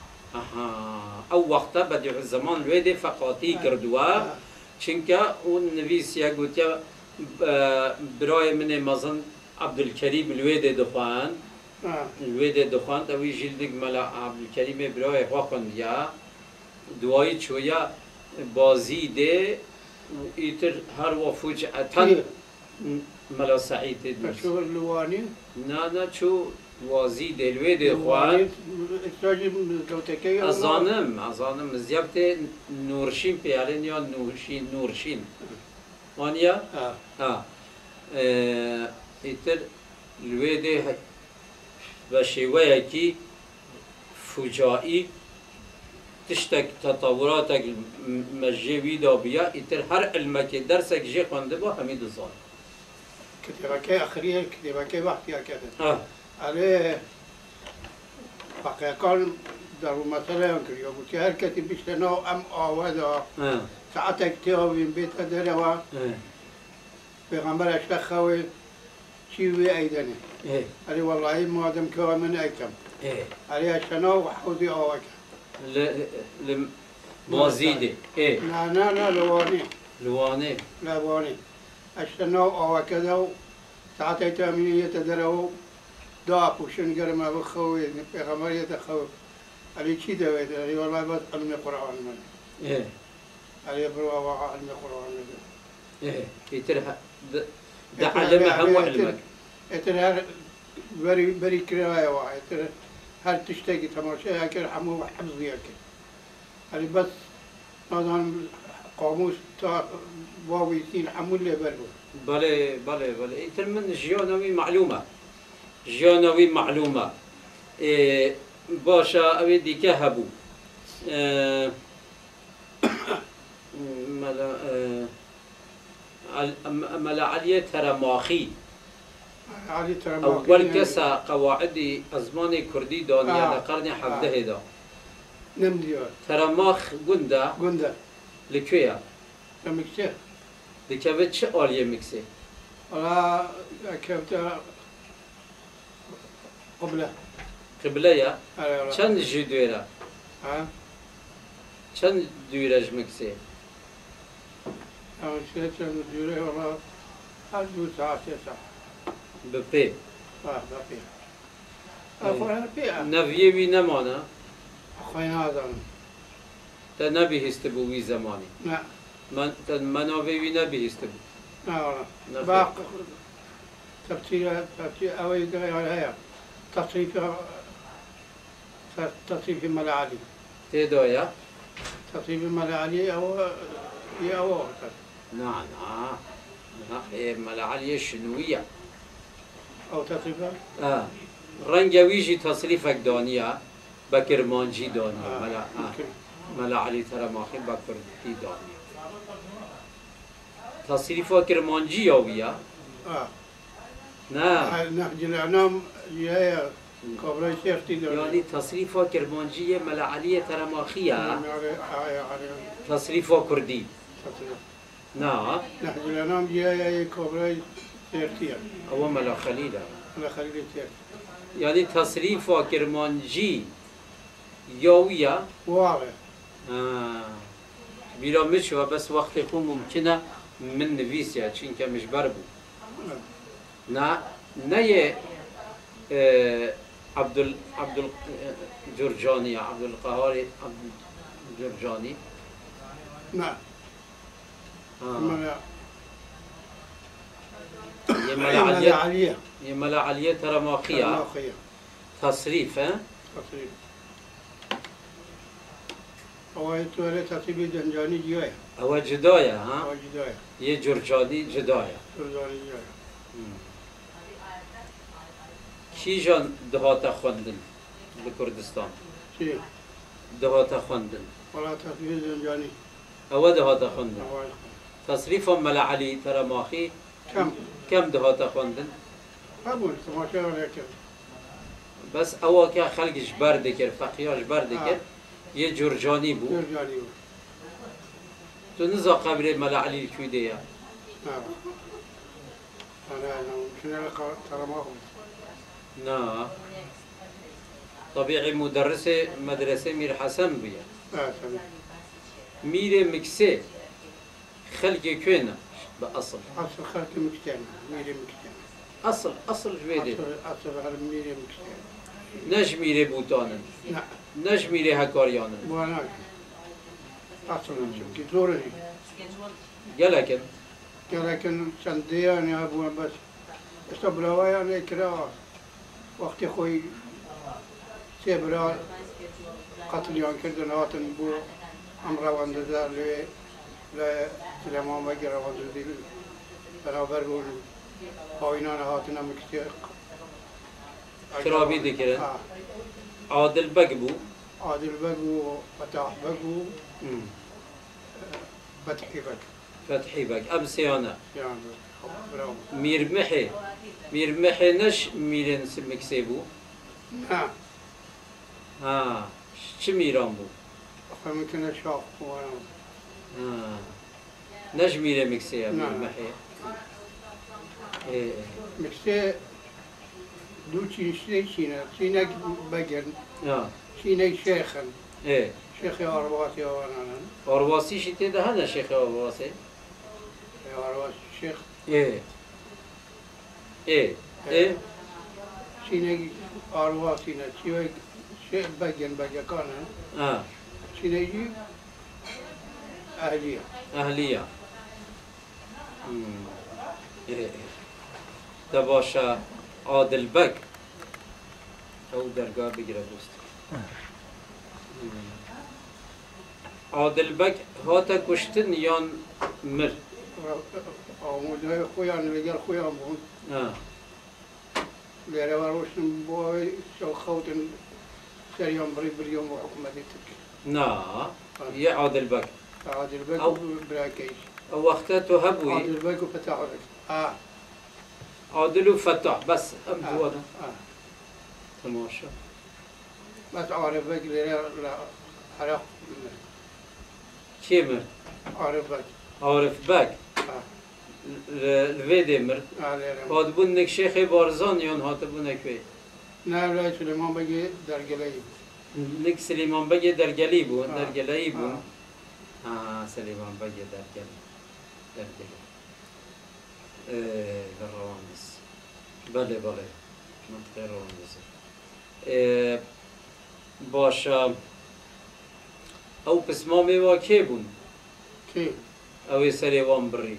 او وقتا بدیع الزمان لویده فقاطی کردوه چونکه اون نویسیه گوتیا برای من مزن عبدالکریم لویده دخوان لویده دخوان اوی جلدگ ملا عبدالکریم برای خواه یا دوایی چویا بازی ده ایتر هر و فجأتن ملا سعید دوست شو اللواني؟ نه چو وازی دلوی ده خوان ازانم زیبت نورشین پیالین یا نورشین وانیا ایتر لوی ده و شیوه کی فجائی تشتك تطوراتك مجيوي دابيا يتر هر علمك درسك جي خونده با حميد الظاهر كتابك اخريه كتابك وقت يا كده عليه بقى كان دارو مثلا ينكر يقول هر كتب بيشتنو ام آودا ساعتك تيو بين بيت دروا بيغمبر اشتاق خوي شيوي ايدني علي والله ما دام كوا من ايكم علي اشتنو وحودي اوك لموازيدي ايه لا لواني لواني اشتنو او كذا ساعتي تامين يتدروا ضعف وشن ما بخوي بيغمر يتخوي علي شي دويت علي والله بس علم القران من ايه علي بروا علم القران ايه يترها ده علمها هم علمك يترها بري كرايه واحد هل تشتاقي تماشى هكذا حمو حفظ هكذا علي بس مثلا قاموس واوي سين حمول لي برو بله يتر من جيونوي معلومة إيه باشا أبي ديكا هبو ملا علي ترماخي أول كسا قواعد أزمان كردي دانيا لقرن حفده دا نمديار ترماخ جندا لكويا مكسه لكبت شو آلية مكسه ولا كبت قبله يا چند جدويرة چند دويرج مكسه چند دويرة ولا هر دو ساعة ببي ببي أخوينا بي نفيه وي نمانا أخوينا هذا تنبي هستبوي زماني لا منافي وي نبي هستبو لا باق تفسير أوي غير هيا تصريف ملعالي تيدو يا تصريف ملعالي أو نعم هي ملعالية شنوية أو تصريفها رنجويجي تصريفك دانية بكرمانجي دانية ملعالي ترى ماخي بكردي دانية تصريفها كرمانجي يويا نعم نحن الإعلام هي كبرى شيختي يعني تصريفها كرمانجية ملعالية ترى ماخية تصريفها كردي نعم نحن الإعلام هي كبرى شيختي هو ملا خليلة ملا خليلة شيخ يعني تصريفها كرمانجي يويا واضح بلا مشوا بس وقت يكون ممكنة من نفيسيا چين مش بربو نه عبد الجرجاني عبد القهاري عبد الجرجاني نعم يملا علية ترى ماخية تصريف تصريف هو تولي تصريف جنجاني جداية هو جداية ها هو جداية يه جرجاني جداية کی جان دهات خوندن بکردستان؟ چی؟ دهات خوندن ولا تصریف زنجانی او دهات خوندن تصریف ملعلی ترماخی کم دهات خوندن؟ قبول تماشا ولا کم بس او که خلقش برده کرد فقیاش برده کرد یه جرجانی بود جرجانی بود تو نزا قبر ملعلی کویده یا أنا ممكن ترى ما هو نه طبيعي مدرس مدرسة مير حسن بيا تمام مير مكسي خلق كوينة بأصل أصل خلق مكتان ميري مكتان أصل جويدي أصل على ميري مكتان نج مير بوتانا نعم نج مير هكاريانا وانا أصل كي زورني قالكن لكن سنديان يا أبو بس استبروا يعني كرا وقت خوي سبرا قتل يوم كردن هاتن بو أمر واندزا لا سلمان بجرا واندزيل برابر قول هاينا هاتنا مكتيق خرابي ذكرن عادل بقبو عادل بقو فتح بقو فتحي بق فتحي بق أمسيانا يعني برافو مير محي نش ميرن مكسيبو نعم شو ميران بو فممكن أشوف وانا نج مير مكسي مير نعم. محي إيه مكسي دو شينا شينا بجن آه شينا شيخا إيه شيخ أرواسي وانا أرواسي شتى ده هنا شيخ أرواسي أرواسي شيخ إيه إيه إيه شينا أرواسي شيخ شيخ بجن كان شينا يجي أهلية أهلية إيه تباشا عادل بق أو درجة بقرا دوست عادل بق هاتا كشتن يان مر آموزه خویان لگر خویان بود لره وروشن بوی شو خوتن سریان بریوم و حکومتی ترکی نا يا عادل بق عادل بگو براکیش أو وقتها هبوي عادل بگو فتح لك عادل وفتح بس أم هو ده تماشى بس عارف بگ لره لا حرق كيمر عارف بگ عارف بق الفيدي مر هاد بونك شيخ بارزان يون هات بونك وي نه لا سلیمان بگی در گلایی نك سليمان بقي درجلي بو درجلي بو سليمان بقي درجلي الروانس بله منطقة الروانس باشا او بسمامي واكي بون کی او سليمان بري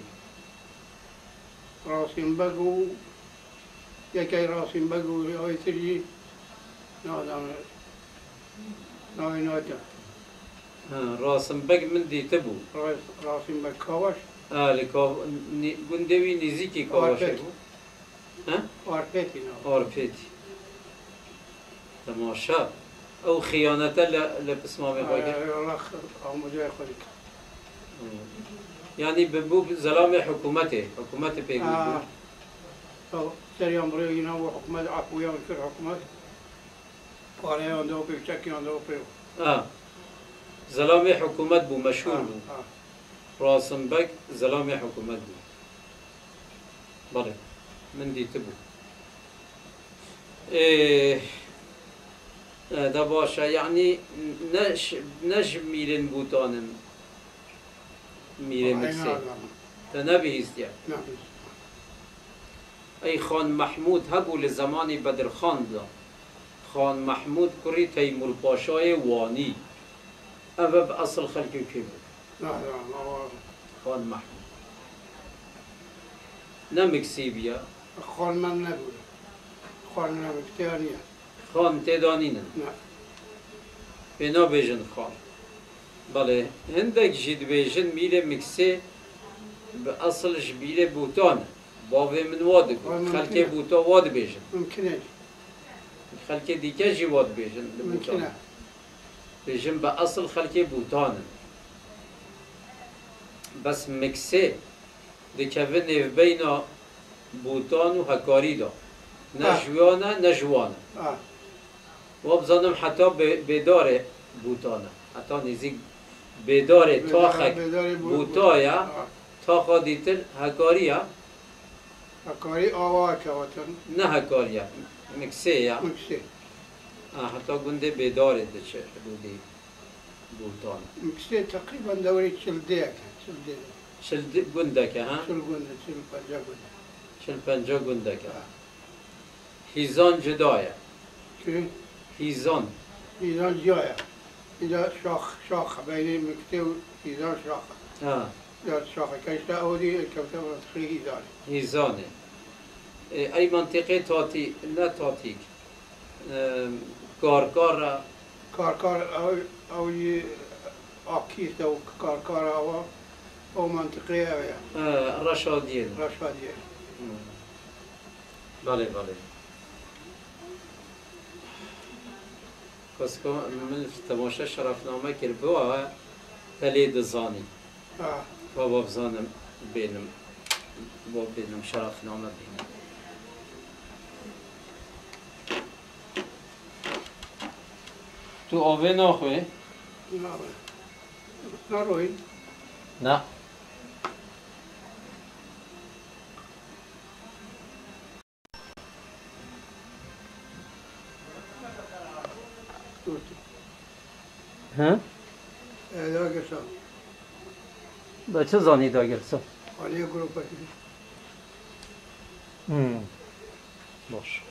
راسين بگو یکی راسين بگو های تری نادم نایناتا راسم بق من دي تبو راسين بگ کاوش لكو قندوي نزيكي كواشي وارپیتی نو أوربيتي تماشى أو خيانة لبسمامي باقي الله آموزه خودی يعني ببوب زلامي حكومتي بيقول سریان برای اینا و حکومت عفویان کر حکومت پاره آن دو پیو چکی آن دو پیو زلامي حكومت بو مشهور بو راسم بك زلامي حكومت بو بله من دي تبو ده باشا يعني نج ميرن بوتانن ميرن مكسي تنبي استيا أي خان محمود هبو لزمان بدر خان دا خان محمود كري تيمور باشاي واني أبا بأصل خلق كيبو خان محمود نمكسي بيا خان من نبود خان نمکتیانیه خان تدانينن بنا بيجن خان بله هندك جد بيجن ميله مكسي بأصل جبيله بوتان باوي من واد خلق بوتا واد بيجن ممکنه خلق ديكا جي واد بيجن ممکنه بيجن بأصل خلق بوتان بس مكسي دكافن بين بوتان وهكاري دا نجوانا نجوانا وابزانم حتى بدار بوتانا حتى نزيك بدار تاخك بوتايا تاخا ديتل هكاريا هكاري آوا كواتن نه هکاریا مکسه یا مكسي حتی گنده بیداره ده چه حدودی بولتان مكسي تقريبا دوري شلديك شلديك چل گنده که ها؟ شل قلنا شل بنجا قلنا چل 50 گنده که هیزان جدایه شو هیزان إذا جاية إذا شاخ بين مكسي وإذا شاخ إذا شاخ كيشتا أودي الكوتة تخليه إذا هیزانه ای منطقه تاتی نه تاتیک کارکار كار أو أكيد أو كار أو منطقية أو رشادیه رشادية بله بله کسکو من تماشا شرفنامه کرد بوا تلی دزانی و بابزانم بینم شرفنامه بینم تو آوه ناخوه؟ نروين نه ها؟ هذا قصة با چه زانی دا گرسه؟ عليه جروبك باش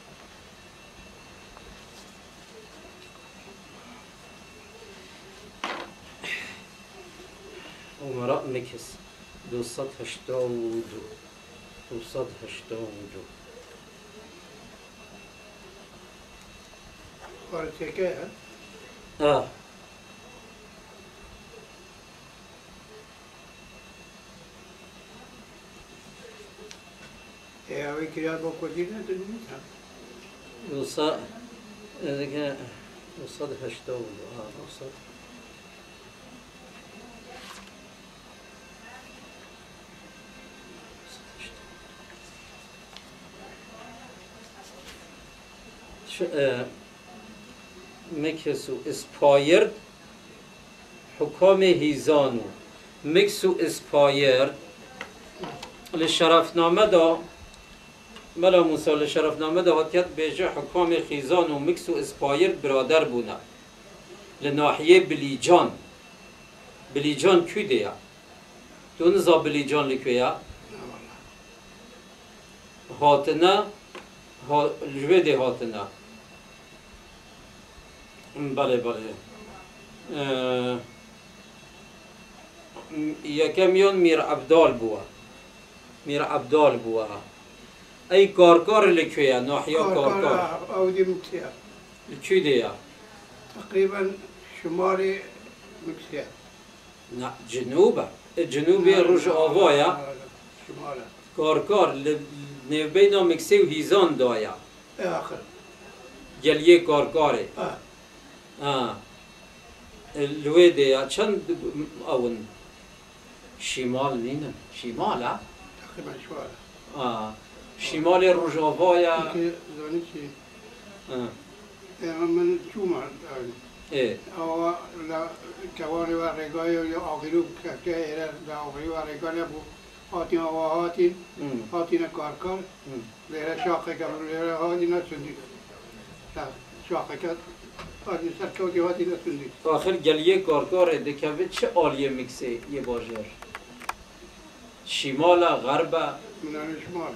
عمراء مکس 282 قالت هيك يا وي كريات بوكودينا تنميتها 282 مکسو اسپایرد حکام هیزانو مکسو اسپایرد لشرفنامه دا ملا موسى لشرفنامه دا هاتیت بیجه حکام خیزان و مکسو اسپایرد برادر بونه لناحیه بلیجان کی دیا؟ تو نزا بلیجان لکویا؟ هاتنه جوه هاتنه بله بله یکم یون میر عبدال بوا ای کارکار لکویا ناحیه کارکار أودي مكسية لکی دیا؟ تقريبا شمالي مكسية نه جنوبی روش آوایا شماله کارکار نوبینا مکسی و هیزان دایا آخر گلیه کارکاره لوی دیا چند اون شمال نینم شماله؟ تقريبا شماله شمال روجاوایا زاني شي من شو مع ايه أو لا كواني ورقايا يا أغلب كتير لا أغلب ورقايا بو هاتين أو هاتين كاركار ليرة شاقة قبل ليرة هاتين سندي لا شاقة كت هاتين سركوتي هاتين سندي آخر گلیه کارکاره دکوه چه آلیه مکسه یه باجر شمال غرب من الشمال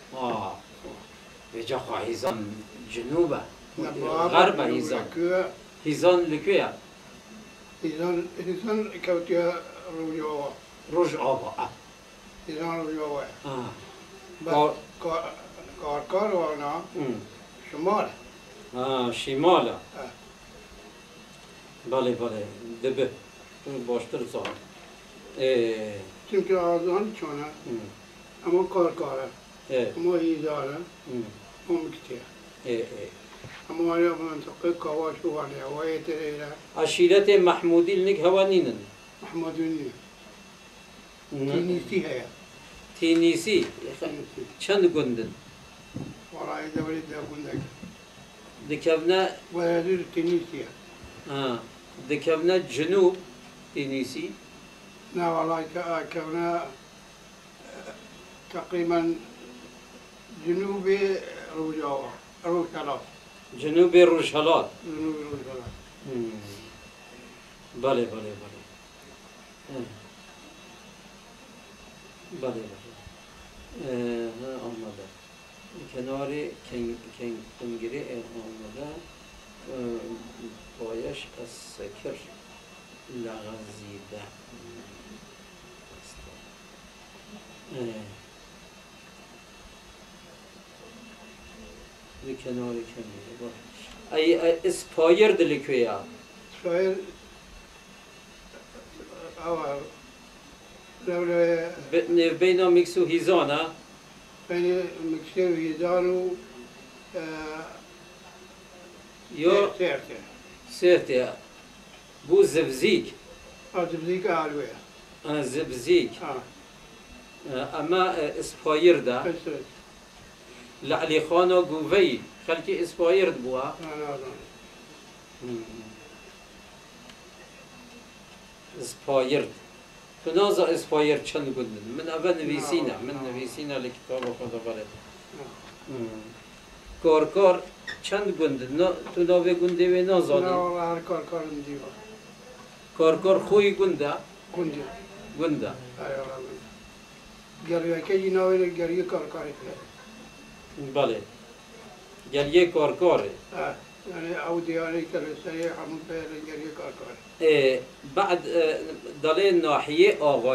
به جا هیزان جنوبه غرب هیزان لکویا هيزان كوتي روج آوا هيزان رجوا كاركار وانا شمال شمال بله بله دبه باشتر زان چون آزان چونه اما کارکاره اما هیزاره اما مکتیه اما آیا منطقه کواش و وانه هوای تریره عشیرت محمودی لنک هوانینن محمدونی تینیسی هیا تینیسی چند گندن ورای دولی دا گندک دکونا ولدور تینیسیه دکونا جنوب تینیسی نه والله كونا تقريبا جنوب روجاوا روشلات. جنوب روشلات. جنوب روشلات. بله بله بله. بله بله. آمده. کنار کنگره آمده. پایش از سکر لغزیده. به کنار کنگره. ای اسپایر دلکویا. اسپایر اول دوله بین میکسو هیزانه. بین میکسو هیزانو یا سرته. بو زبزیک. زبزیک علویه. زبزیک. اما اسپایر ده. لعلی خانه گووی خلکی اسپایر بوا. اسپایر. تو نازا اسپایر چند گندن؟ من اول نویسینه لکتاب خدا برد. کار چند گندن؟ تو ناوی گنده و نازانی؟ نه هر کار ندیو. کار خوی گنده؟ گنده. گریه که جناوی گریه کاری کرد. بله. گریه کاره. يعني او دياري كالسري همون به گریه کار. بعد داله ناحیه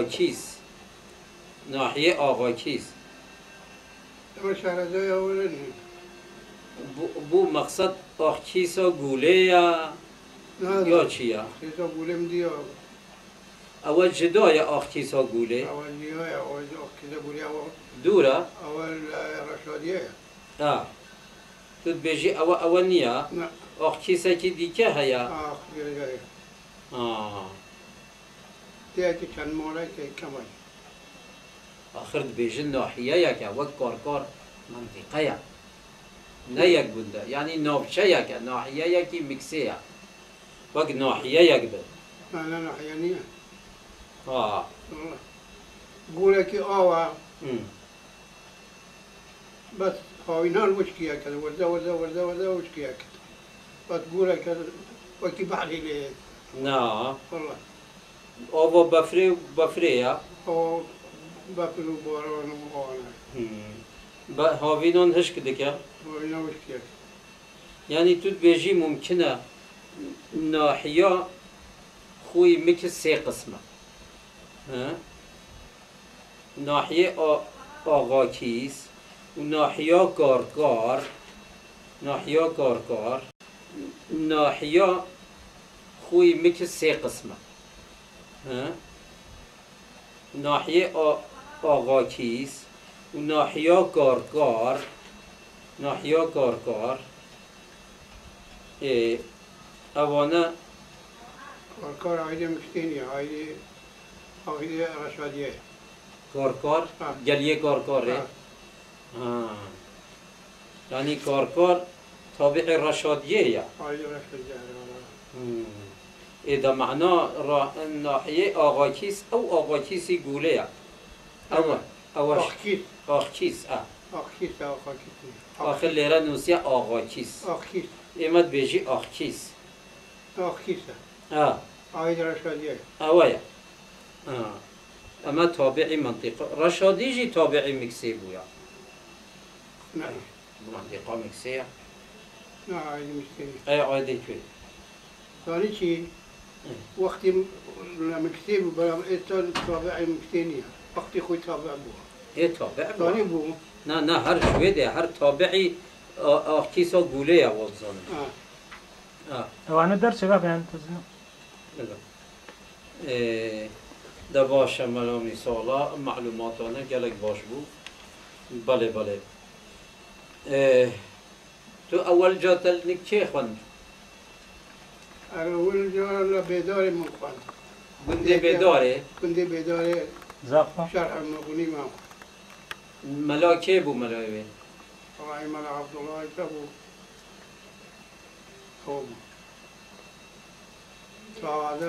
آقا کیس. اما شهرزای اوله نی. بو مقصد آقا کیسا گوله یا چیه؟ کیسا گوله مدیا. اول جدای آقا کیسا گوله؟ اول نیای اول آقا کیسا گوله اول. دوره؟ اول رشادیه. تو بیجی اول نیا؟ نه. آقا کیسا کی دیگه هیا؟ گریه. دیگه که چند ماله که کمای. آخر بیجی ناحیه یا که وقت کار منطقه یا. نه یک بنده. یعنی نافشه یا که ناحیه یا که مکسیه. وقت ناحیه یک بند. نه ناحیه نیه. آه. گوله که آوا. بس خواهینان وش کیا کرد ورده وش کیا کرد. بس گوله که وکی بعدی لیه. نه. والله. آوا بفره یا؟ آوا بفره و باران و مقانه. هاوینان هش کده که؟ هاوینان وش کیا کرد. یعنی تو بیجی ممکنه ناحیه خوی میکه سه قسمه. ناحیه آقا کیس و ناحیه کارکار ناحیه خوی میکه سه قسمه. ناحیه آقا کیس و ناحیه کارکار اوانه کارکار آیده مکتینی آیده رشادیه. کارکار؟ گلیه کارکاره؟ یعنی کارکار تابع رشادیه یا؟ آیده رشادیه. ایده معنا ناحیه آقا کیس او آقا کیسی گوله یا؟ آقا کیس. آخر لیره نوسیه آقا کیس. ایمد بیجی آقا کیس. آیده رشادیه. اوه اما تابعی منطقه رشادی جی تابعی مکسی بویا؟ نه. منطقه مکسیه؟ نه آیده مکسیه. آیده توی؟ دانی چی؟ وقتی مکسی بو برام ایتان تابعی مکسینیه. وقتی خوی تابع بو. تابع بو؟ دانی بو؟ نه هر شویده هر تابعی کیسا گوله یا والزانه. اوانو در چه بیان تزنو؟ ده باشه ملامی سالا معلوماتانه گلک باش بو. بله تو اول جا تلنک چه خوند؟ اول جا بیداری من خوند. گنده بیداره؟ گنده بیداره. زخم؟ شرح مغنی من. ملا که بو ملاوی؟ آقای ملا عبدالله که بو. خوب. سعاده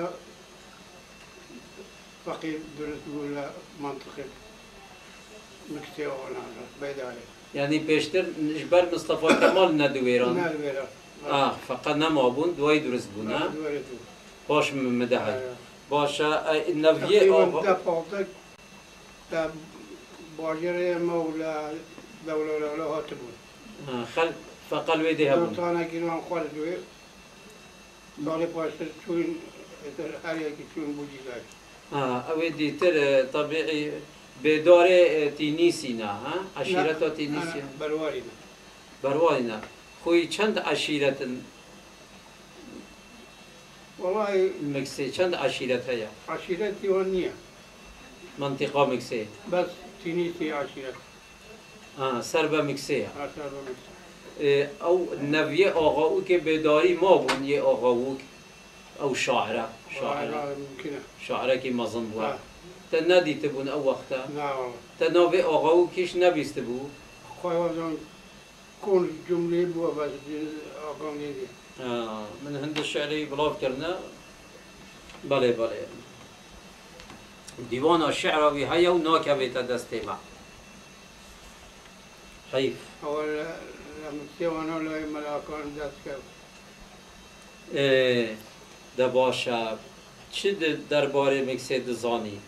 فقير درس ولا منطقي مكتئ ولا بيداري يعني بيشتر جبر مصطفى كمال ندويران ندويران فقط نمابون دوای درست بون نه؟ باش مدهی باشه نویه تقریبا تا باجر مولا دولا هات بود خل فقل ویده هبون تانا گیران خالد دوی سال پاشتر چون هر یکی چون بودی داشت اوی دیتر طبیعی بداره تینیسی نه عشیرت تینیسی برواری نه برواری نه خوی چند عشیرتن والله مكسي چند عشيرة هيا؟ عشيرة ديوانية منطقة مكسي بس تينيسي عشيرة سربا مكسي سربا مكسي او نوية آغاوك بداري ما بون يه آغاوك او شاعرة ممكنة شاعرة كي مظن بوا تنادي تبون او وقتا لا والله تنوي آغاوكيش نبيست بو خواه وزن كل جملة بوا بس آغاوك دي من هند الشعري بلاف كرنا بله بله ديوان الشعراوي هيا وناكا بيتا دستيما حيف أول لما ديوانا لوي ملاكان دست دباشا چه درباره مکسه دزانی؟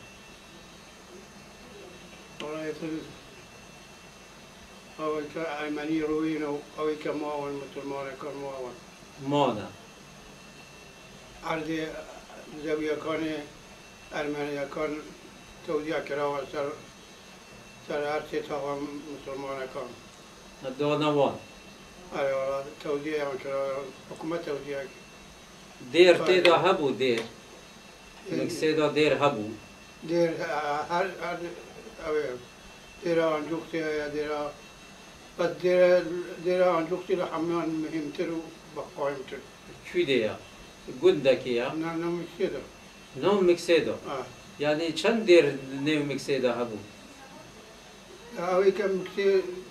والله يفرز أول كأيمني روين أو كماون مثل ما كان ماون مانا عرض زاوية كان أرمنيا كان توزيع كراوة سر عرض تاهم مسلمان كان دانوان أيوة توزيع كراوة حكومة توزيع دير تيدا هبو دير مكسه دا دير هبو دير هر أوه دير عنجوكتي يا دير بس دير عنجوكتي لحمان مهمتر وبقايمتر شو ديا؟ گندکی یا؟ نام مكسيدا نام مکسیدا يعني چند دير نيو مكسيدا هبو؟ هاوي كمكسي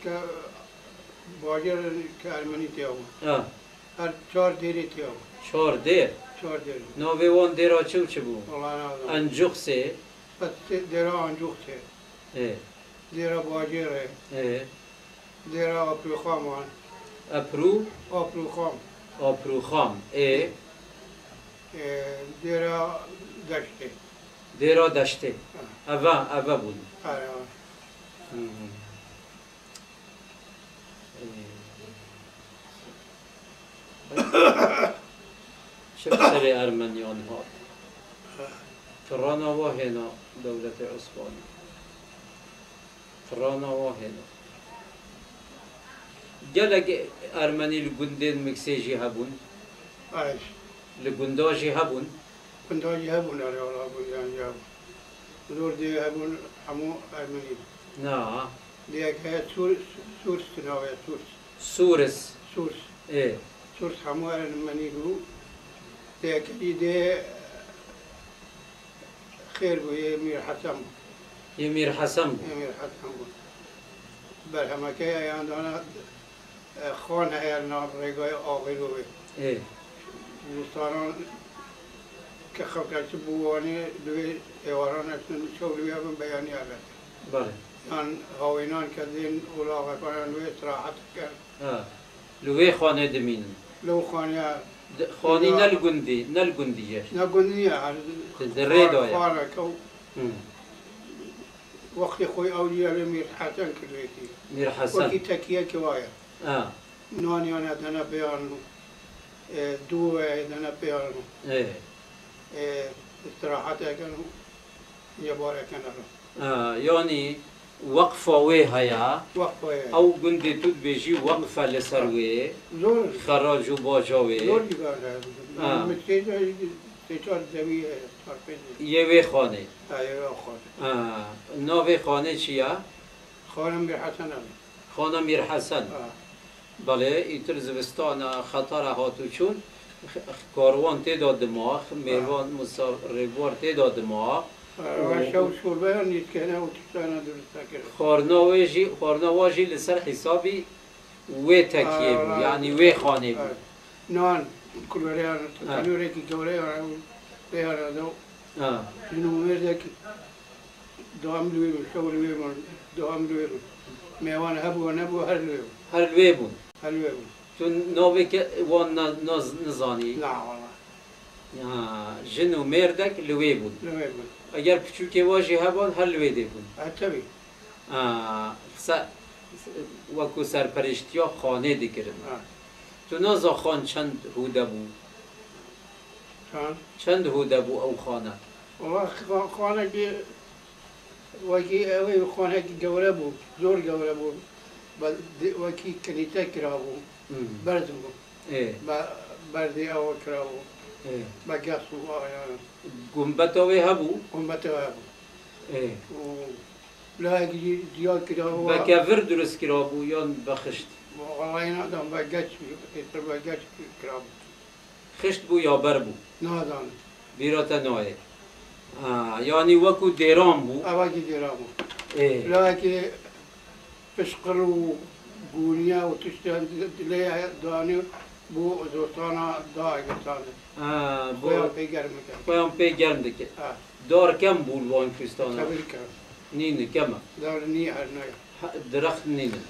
كباجر كألماني تياو هر 4 ديري تياو 4 دير؟ 4 دير ناوی وان دیرا چو بو؟ والله نعلم انجوخ سه؟ بس ديرا عنجوكتي ايه ديرا باجر ايه ديرا أبرو خامان اپرو؟ أبرو خام اپرو خام ايه ديرا دشتي دیرا دشته اوه بود أيوة شو سر ارمنیان ها ترانا و هنا دولت عثمانی ترانا و هنا گلگ ارمنی لگندین مکسیجی هبون عايش لگنداجی هبون كنت أجي هبون على والله أبو جاب دور دي هبون حمو أرمني نه دي كانت سورس تناوي سورس سورس ايه سورس حمو أرمني قلو دي كدي دي خير بو يمير حسن يمير حسن يمير حسن بو بل هما كي عندنا خان هيا النار ريقاي آغلو ايه دوستان که خلقش بوانی دوی ایواران اصلا شغلی هم بیانی آلت. بله. آن هاوینان کردین اولاغ کنن و استراحت کرد. لوی خانه دمین. لو خانه. خانی نلگندیه. نلگندیه. دره دایا. خانه کو. وقتی خوی اولیاء میر حسن کردی. میر حسن. وقتی تکیه کوایا. نانیان دنا بیان. دو دنا بیان. استراحت کنو یه بار کنارو يعني وقفة وهايا وقفة أو قندي تود بيجي وقفة لسروي زور خراج وباجاوي زور يقال متى تجار زمية يوي خانة أيوة خانة نوي خانة چيا؟ خانة مير حسن خانة مير حسن بله ایتر زوستان خطر هاتو چون کاروان تعداد دماغ میوان مسافربار تعداد دماغ و شو شوربه نیست که نه اوتیسانا درست کرد خارنواجی لسر حسابی و تکیه بود یعنی و خانه بود نان کلوریان تنوری کی کوری و بیار دو جنو مرده کی دوام لوی شو لوی من دوام لوی میوان هبو نبو هر لوی هر لوی بون هر لوی بود تو ناوی که وان نزانی نه والله جن و مردک لوی بون لوی بود اگر پچوکی واجی هبان هر لوی دی بون حتی وکو سرپرشتیا خانه دیگرن تو نازا خان چند هوده بود چند هوده بود او خانه والله خانه که وکی اوی خانه که گوره بود زور گوره بود وکی کنیته کرا بود برد بود بردی او کرا بود با گس بود گنبت اوی هبو گنبت اوی هبو لاهی زیاد کرا بود با کفر درست کرا بود یا بخشت والله این آدم با گچ کرا بود خشت بود یا بر بود نه دانه بیرات نایه یعنی وکو دیران بود اواکی دیران بود لاهی فشقر و گونیا و تشتان دلی دانی بو زوستانا دای گستانه خویان پی گرم میکرد خویان پی گرم دکه دار کم بود وان کستانه کبیر کرد نینه کمه دار نی هر نای درخت نینه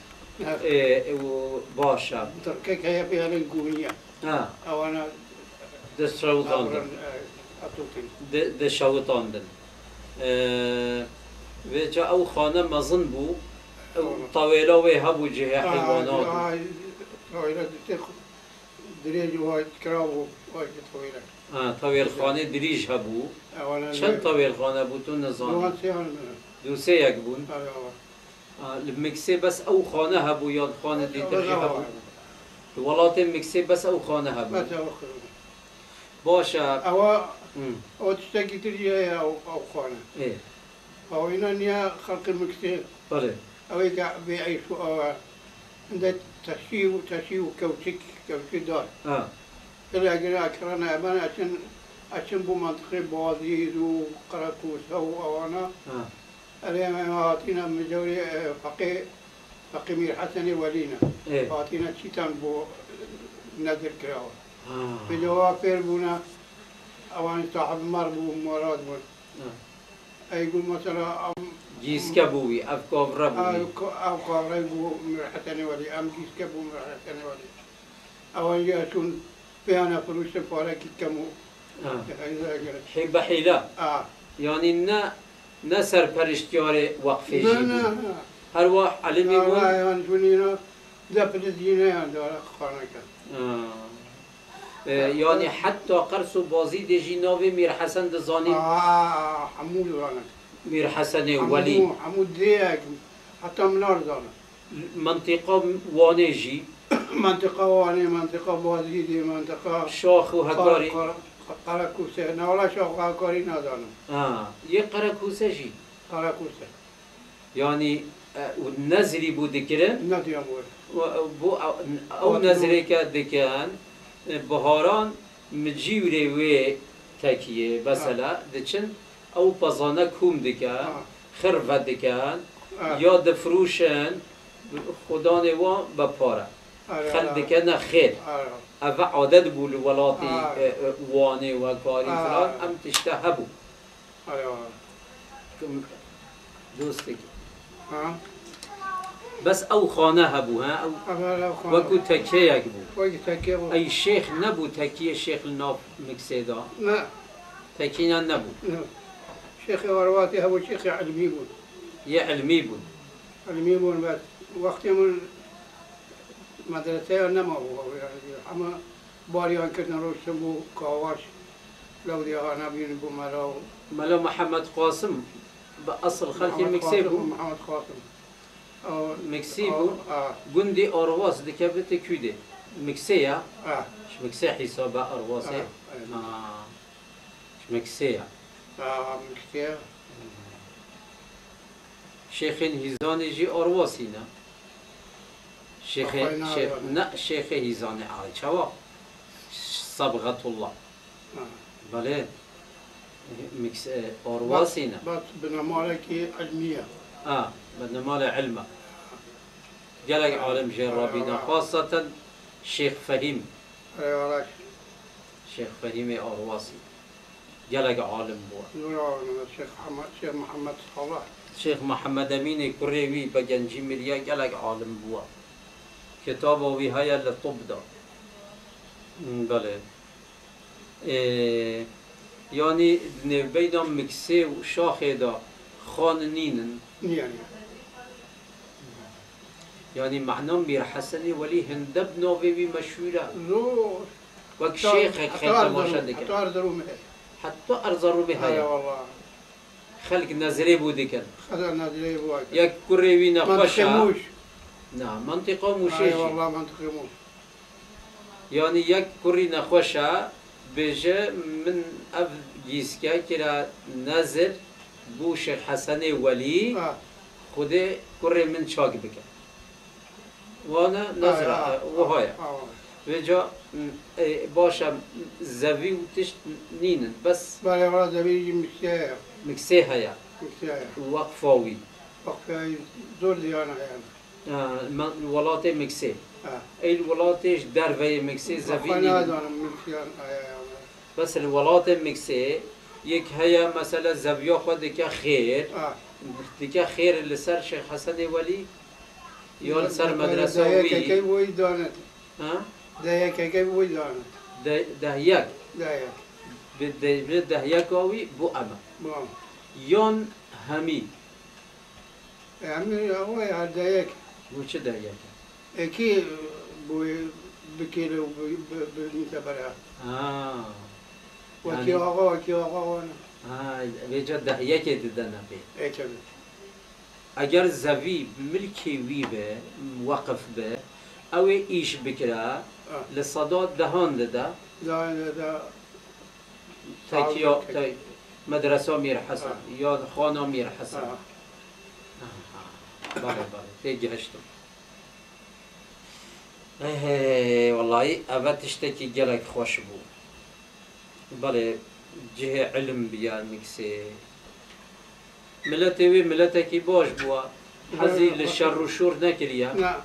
باشه ترکه که پی هر گونیا اوانا دست شوطاندن دست شوطاندن و جا او خانه مزن بو طويلة ويهبوا جهة حيوانات طويلة دريج وايد كراو وايد طويلة طويل خانة دريج هبو شن طويل خانة بو تو نظام دو سيك بون المكسي بس او خانة هبو ياد خانة دي ترجي هبو الولات المكسي بس او خانة هبو بس او باشا او تشتكي ترجي او خانة ايه او هنا نيا خلق المكسي بله اوي قاعد بيعيشوا عند تشيو كوتشي دار إلا قلنا أكرنا أبانا عشان بو منطقة بوازيد وقراطوس أو أنا اليوم أعطينا مجوري فقي مير حسني ولينا أعطينا شيطان بو نذر كراوة بجوافر بونا أوان صاحب مر بو مراد بو يقول مثلا جيسكا بوي أفكار ربوي أفكار ربو مير حسني ولي أم جيسكا بو مير حسني ولي أوان يأتون بيانا فروش فارك كمو حب حيلة يعني نا سرپرشتیار وقفه جی بود هر واحد علمی بود يعني شونينا دفل الدينة يعني دارا خانك يعني حتى قرص و بازی دجی ناوی میر حسن دزانی حمود رانا میر حسن ولی حمود ديك حتى منار دانا منطقه وانه جی منطقة واني منطقة بازيدي منطقة شاخ و هکاری قراكوسة نولا شاخ هكاري نادانا یه قراكوسه جی قراكوسة يعني نزري بو دكرن ندي أمور بو او نزري كدكان بهاران مجيوري و تكيه مثلا دچن او بزانه کوم دكان خرفه دكان یا دفروشن خدا نوا بپاره خل دكان خير او عادت بول ولاتي واني و کاری فلان ام تشتهبو دوستك بس او خانه هبو ها او وكو تكيه بو اي شيخ نبو تكيه شيخ الناف مكسيدا لا تكينا نبو شيخ ورواتي هبو شيخ علمي بون يا علمي بون علمي بون بس وقت من مدرسة نما هو اما باريان كنا روشن بو كاواش لو دي انا بين بو ملا محمد قاسم بأصل خلقي مكسيبو محمد قاسم مكسيبو جندي أرواس دي كابت كودي مكسيا مش مكسيا حسابة أرواسي مش مكسيا مكسيا شيخين هيزاني جي أرواسينا شيخ نا شيخ هيزاني علي شوا صبغة الله بله مكس أرواسينا بس بنمالك علمية بدنا مال علمه قالك عالم جرابينا خاصة شيخ فهيم ايوه شيخ فهيم أرواسي جلق عالم بوا شيخ محمد صلاح شيخ محمد أمين كريوي بجنجي مريا جلق عالم بوا كتابه وهاي للطب دا بله يعني نبيدا مكسي وشاخه دا خاننين يعني معناه مير حسني ولي هندب نوفي مشهورة زور وك شيخك خلق ماشدك حتى أرزروا بها والله خلق نزري بودكن خلق نزري بودكن يك كريوي نخوشها منطقة نعم منطقة موشيش والله منطقة موش يعني يك كري نخوشها بجا من أف جيسكا كرا نزر بو شيخ حسن ولي خده كري من شاك بك وانا نزر وهاي بجا باشا زوي وتشت نينن بس بالي ورا زوي مكسيه هيا وقفاوي وقفاوي زور ديانا يعني الولايات مكسيه اي الولايات دروي مكسيه زوي بس الولايات مكسيه يك هيا مثلا زويا خود ديكا خير ديكا خير اللي سر شيخ حسن ولي يول سر مدرسة وي كيف ويدانت ده كيف ويدانت ده يك ده يكاوي بو أما يون همي همي هو يعديك بو چه ده يك اكي بو بكيلو بنتبرها وكي آقا بيجا ده يك ددنا بي اي كده اگر زوی ملکی وی به وقف به او ایش بکره لصداد دهان ده تاکیا مدرسه میر حسن یا خانه میر حسن بله بله تيجي هشتم والله أبد تشتكي جلك خوش بو بله جه علم بيان مكسي ملتي ملتك باش بوا حزي للشر وشور نكريا نعم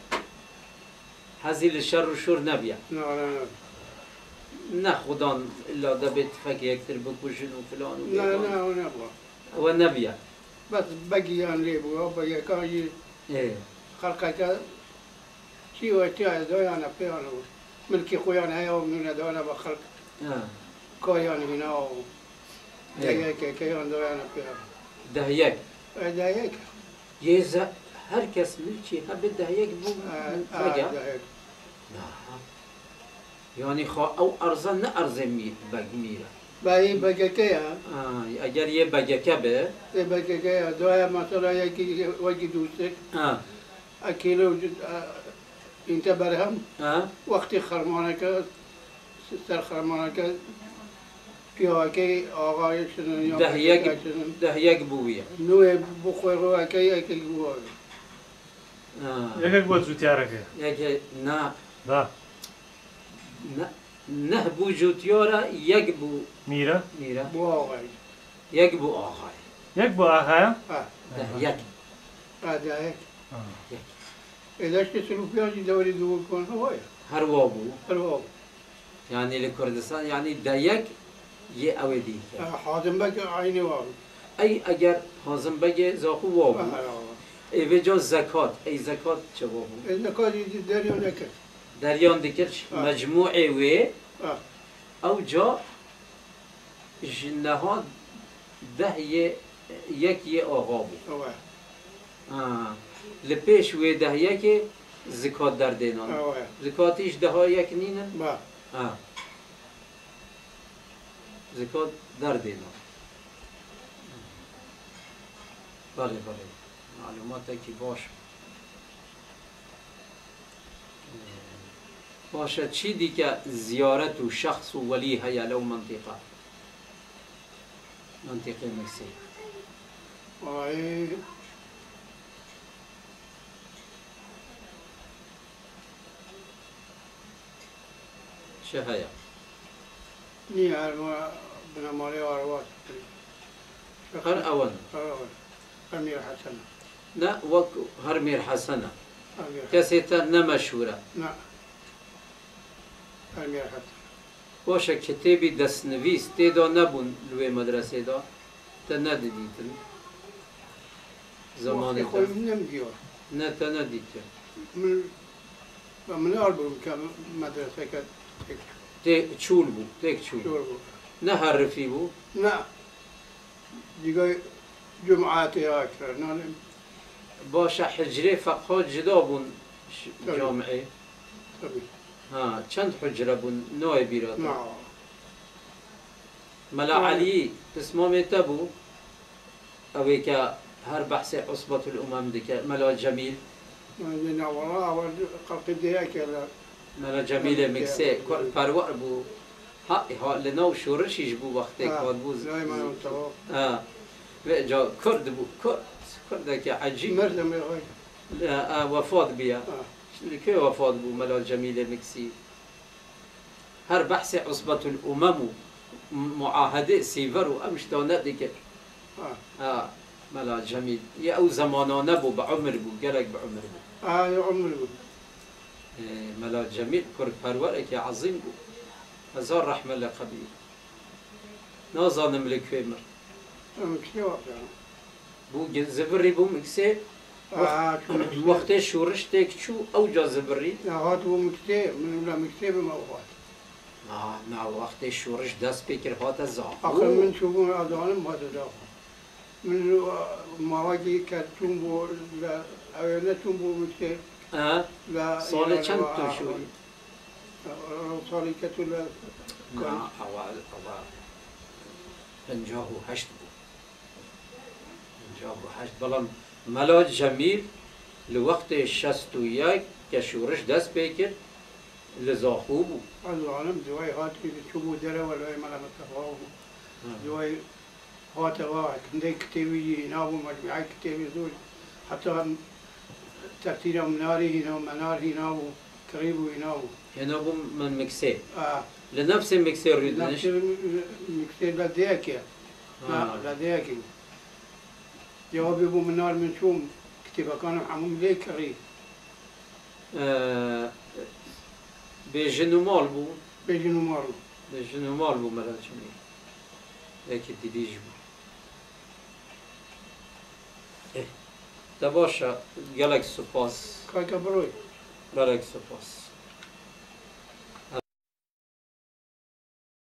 حزي للشر وشور نبيا لا ناخدان إلا دبت فكي يكتر بكوشن وفلان لا ونبغى ونبيا بس بقي أن لي بوا بقي كاجي خلقك شي وتاع دويانا بيانو ملكي خويانا هيا ومن دويانا بخلق كويانا هنا دهيك كيان دويانا بيانو دهيك دهيك يزا هركس ملكي هبد دهيك بو بقى يعني خو أو أرزان نأرزن ميرا باي بقى كيا أجر يه بقى كبه بقى كيا دويا مثلا يجي وجي دوستك أكيلو انت برهم وقتی خرمانك سر خرمانك پیاکی آقای شنون دهیک بویه نوع بخور رو اکی بویه یک بود جوتیاره که یک نه با نه بو جوتیاره یک بو میره بو آقای یک بو آقای یک بو آقای دهیک دهیک إذا سلوك بيجي دوري دول كون هواية هروابو يعني لكردستان يعني دايك يه أودي حازم بق عيني وابو أي أجر حازم بق زاخو وابو إيه بجا زكاة أي زكاة شو وابو الزكاة دريان دكر دريان دكرش مجموعة و أو جا جنها ده يك آغابو لپیش وی دهیه که زکات در دینان زکاتیش ده یک نینن؟ با زکات در دینان بله بله معلومات که باشه چی دی که زیارت و شخص و ولی هیا لو منطقه مکسی شهاية ني أرما بنا مالي أروات هر أون هرمير حسنة نا وك هرمير حسنة كسيتا نمشهورة نا هرمير حسنة باشه کتابی دستنویس تیدا نبون لوی مدرسه دا تا ندیدیتن زمان وقتی خواهیم نمیدیار نه تا ندیدی من آلبوم که مدرسه که چول بود تک چول نه حرفی بود نه دیگه جمعاتی اکثر نه باشه حجره فقها جدا بون جامعه ها چند حجره بون نوع بیرات ملا علی اسمه تبو اوی که هر بحث عصبة الأمم دکه ملا جمیل نه والله اول قلقی دیگه که ملا جمیل مکسه کل پروار بو ها لناو شورشیش بو وقتی کار بو جا کرد بو کرد که عجیب مردم وفات بیا لكي وفات بو ملا جميل مكسي هر بحث عصبة الأمم معاهدة سيفر وأمش تونا ديك ملا جميل يا أو زمانا نبو بعمر بو قالك بعمر بو يا عمر بو ملا جميل كرد پرورك يا عظيم بو هزار رحمة لقبيل نازانم لكي مر مكسي وقتا بو زفري بو مكسي وقت شورش تک چو او جا زبری نه هات بو مکتب من ولا مکتب ما وقت نه وقت شورش دست بکر هات زاخو آخر من شوفون آدانم ما تداخل من مواقعی که تون بو اولا تون بو مکتب سال چند تو شوی؟ سالی که تو نه اول 58 بو 58 بلان ملا جمیل لوقت 61 که شورش دست بکر لزاخو بو العالم دوای هات که چوبو دره ولای ملا متفاهم دوای هات واحد کنده کتابی نابو مجموعه کتابی زوج حتی ترتیب مناری هنا ومنار هنا وقريب هنا هنا بو من مكسي لنفس المكسي ريدنش نفس المكسي لديك لديك جوابي بو منار من شوم كتابة كانوا حموم ليك قريب بجنو مال بو بجنو مال بو ملا جميل هيك ديديج بو تباشا قالك سپاس كاي كبروي قالك سپاس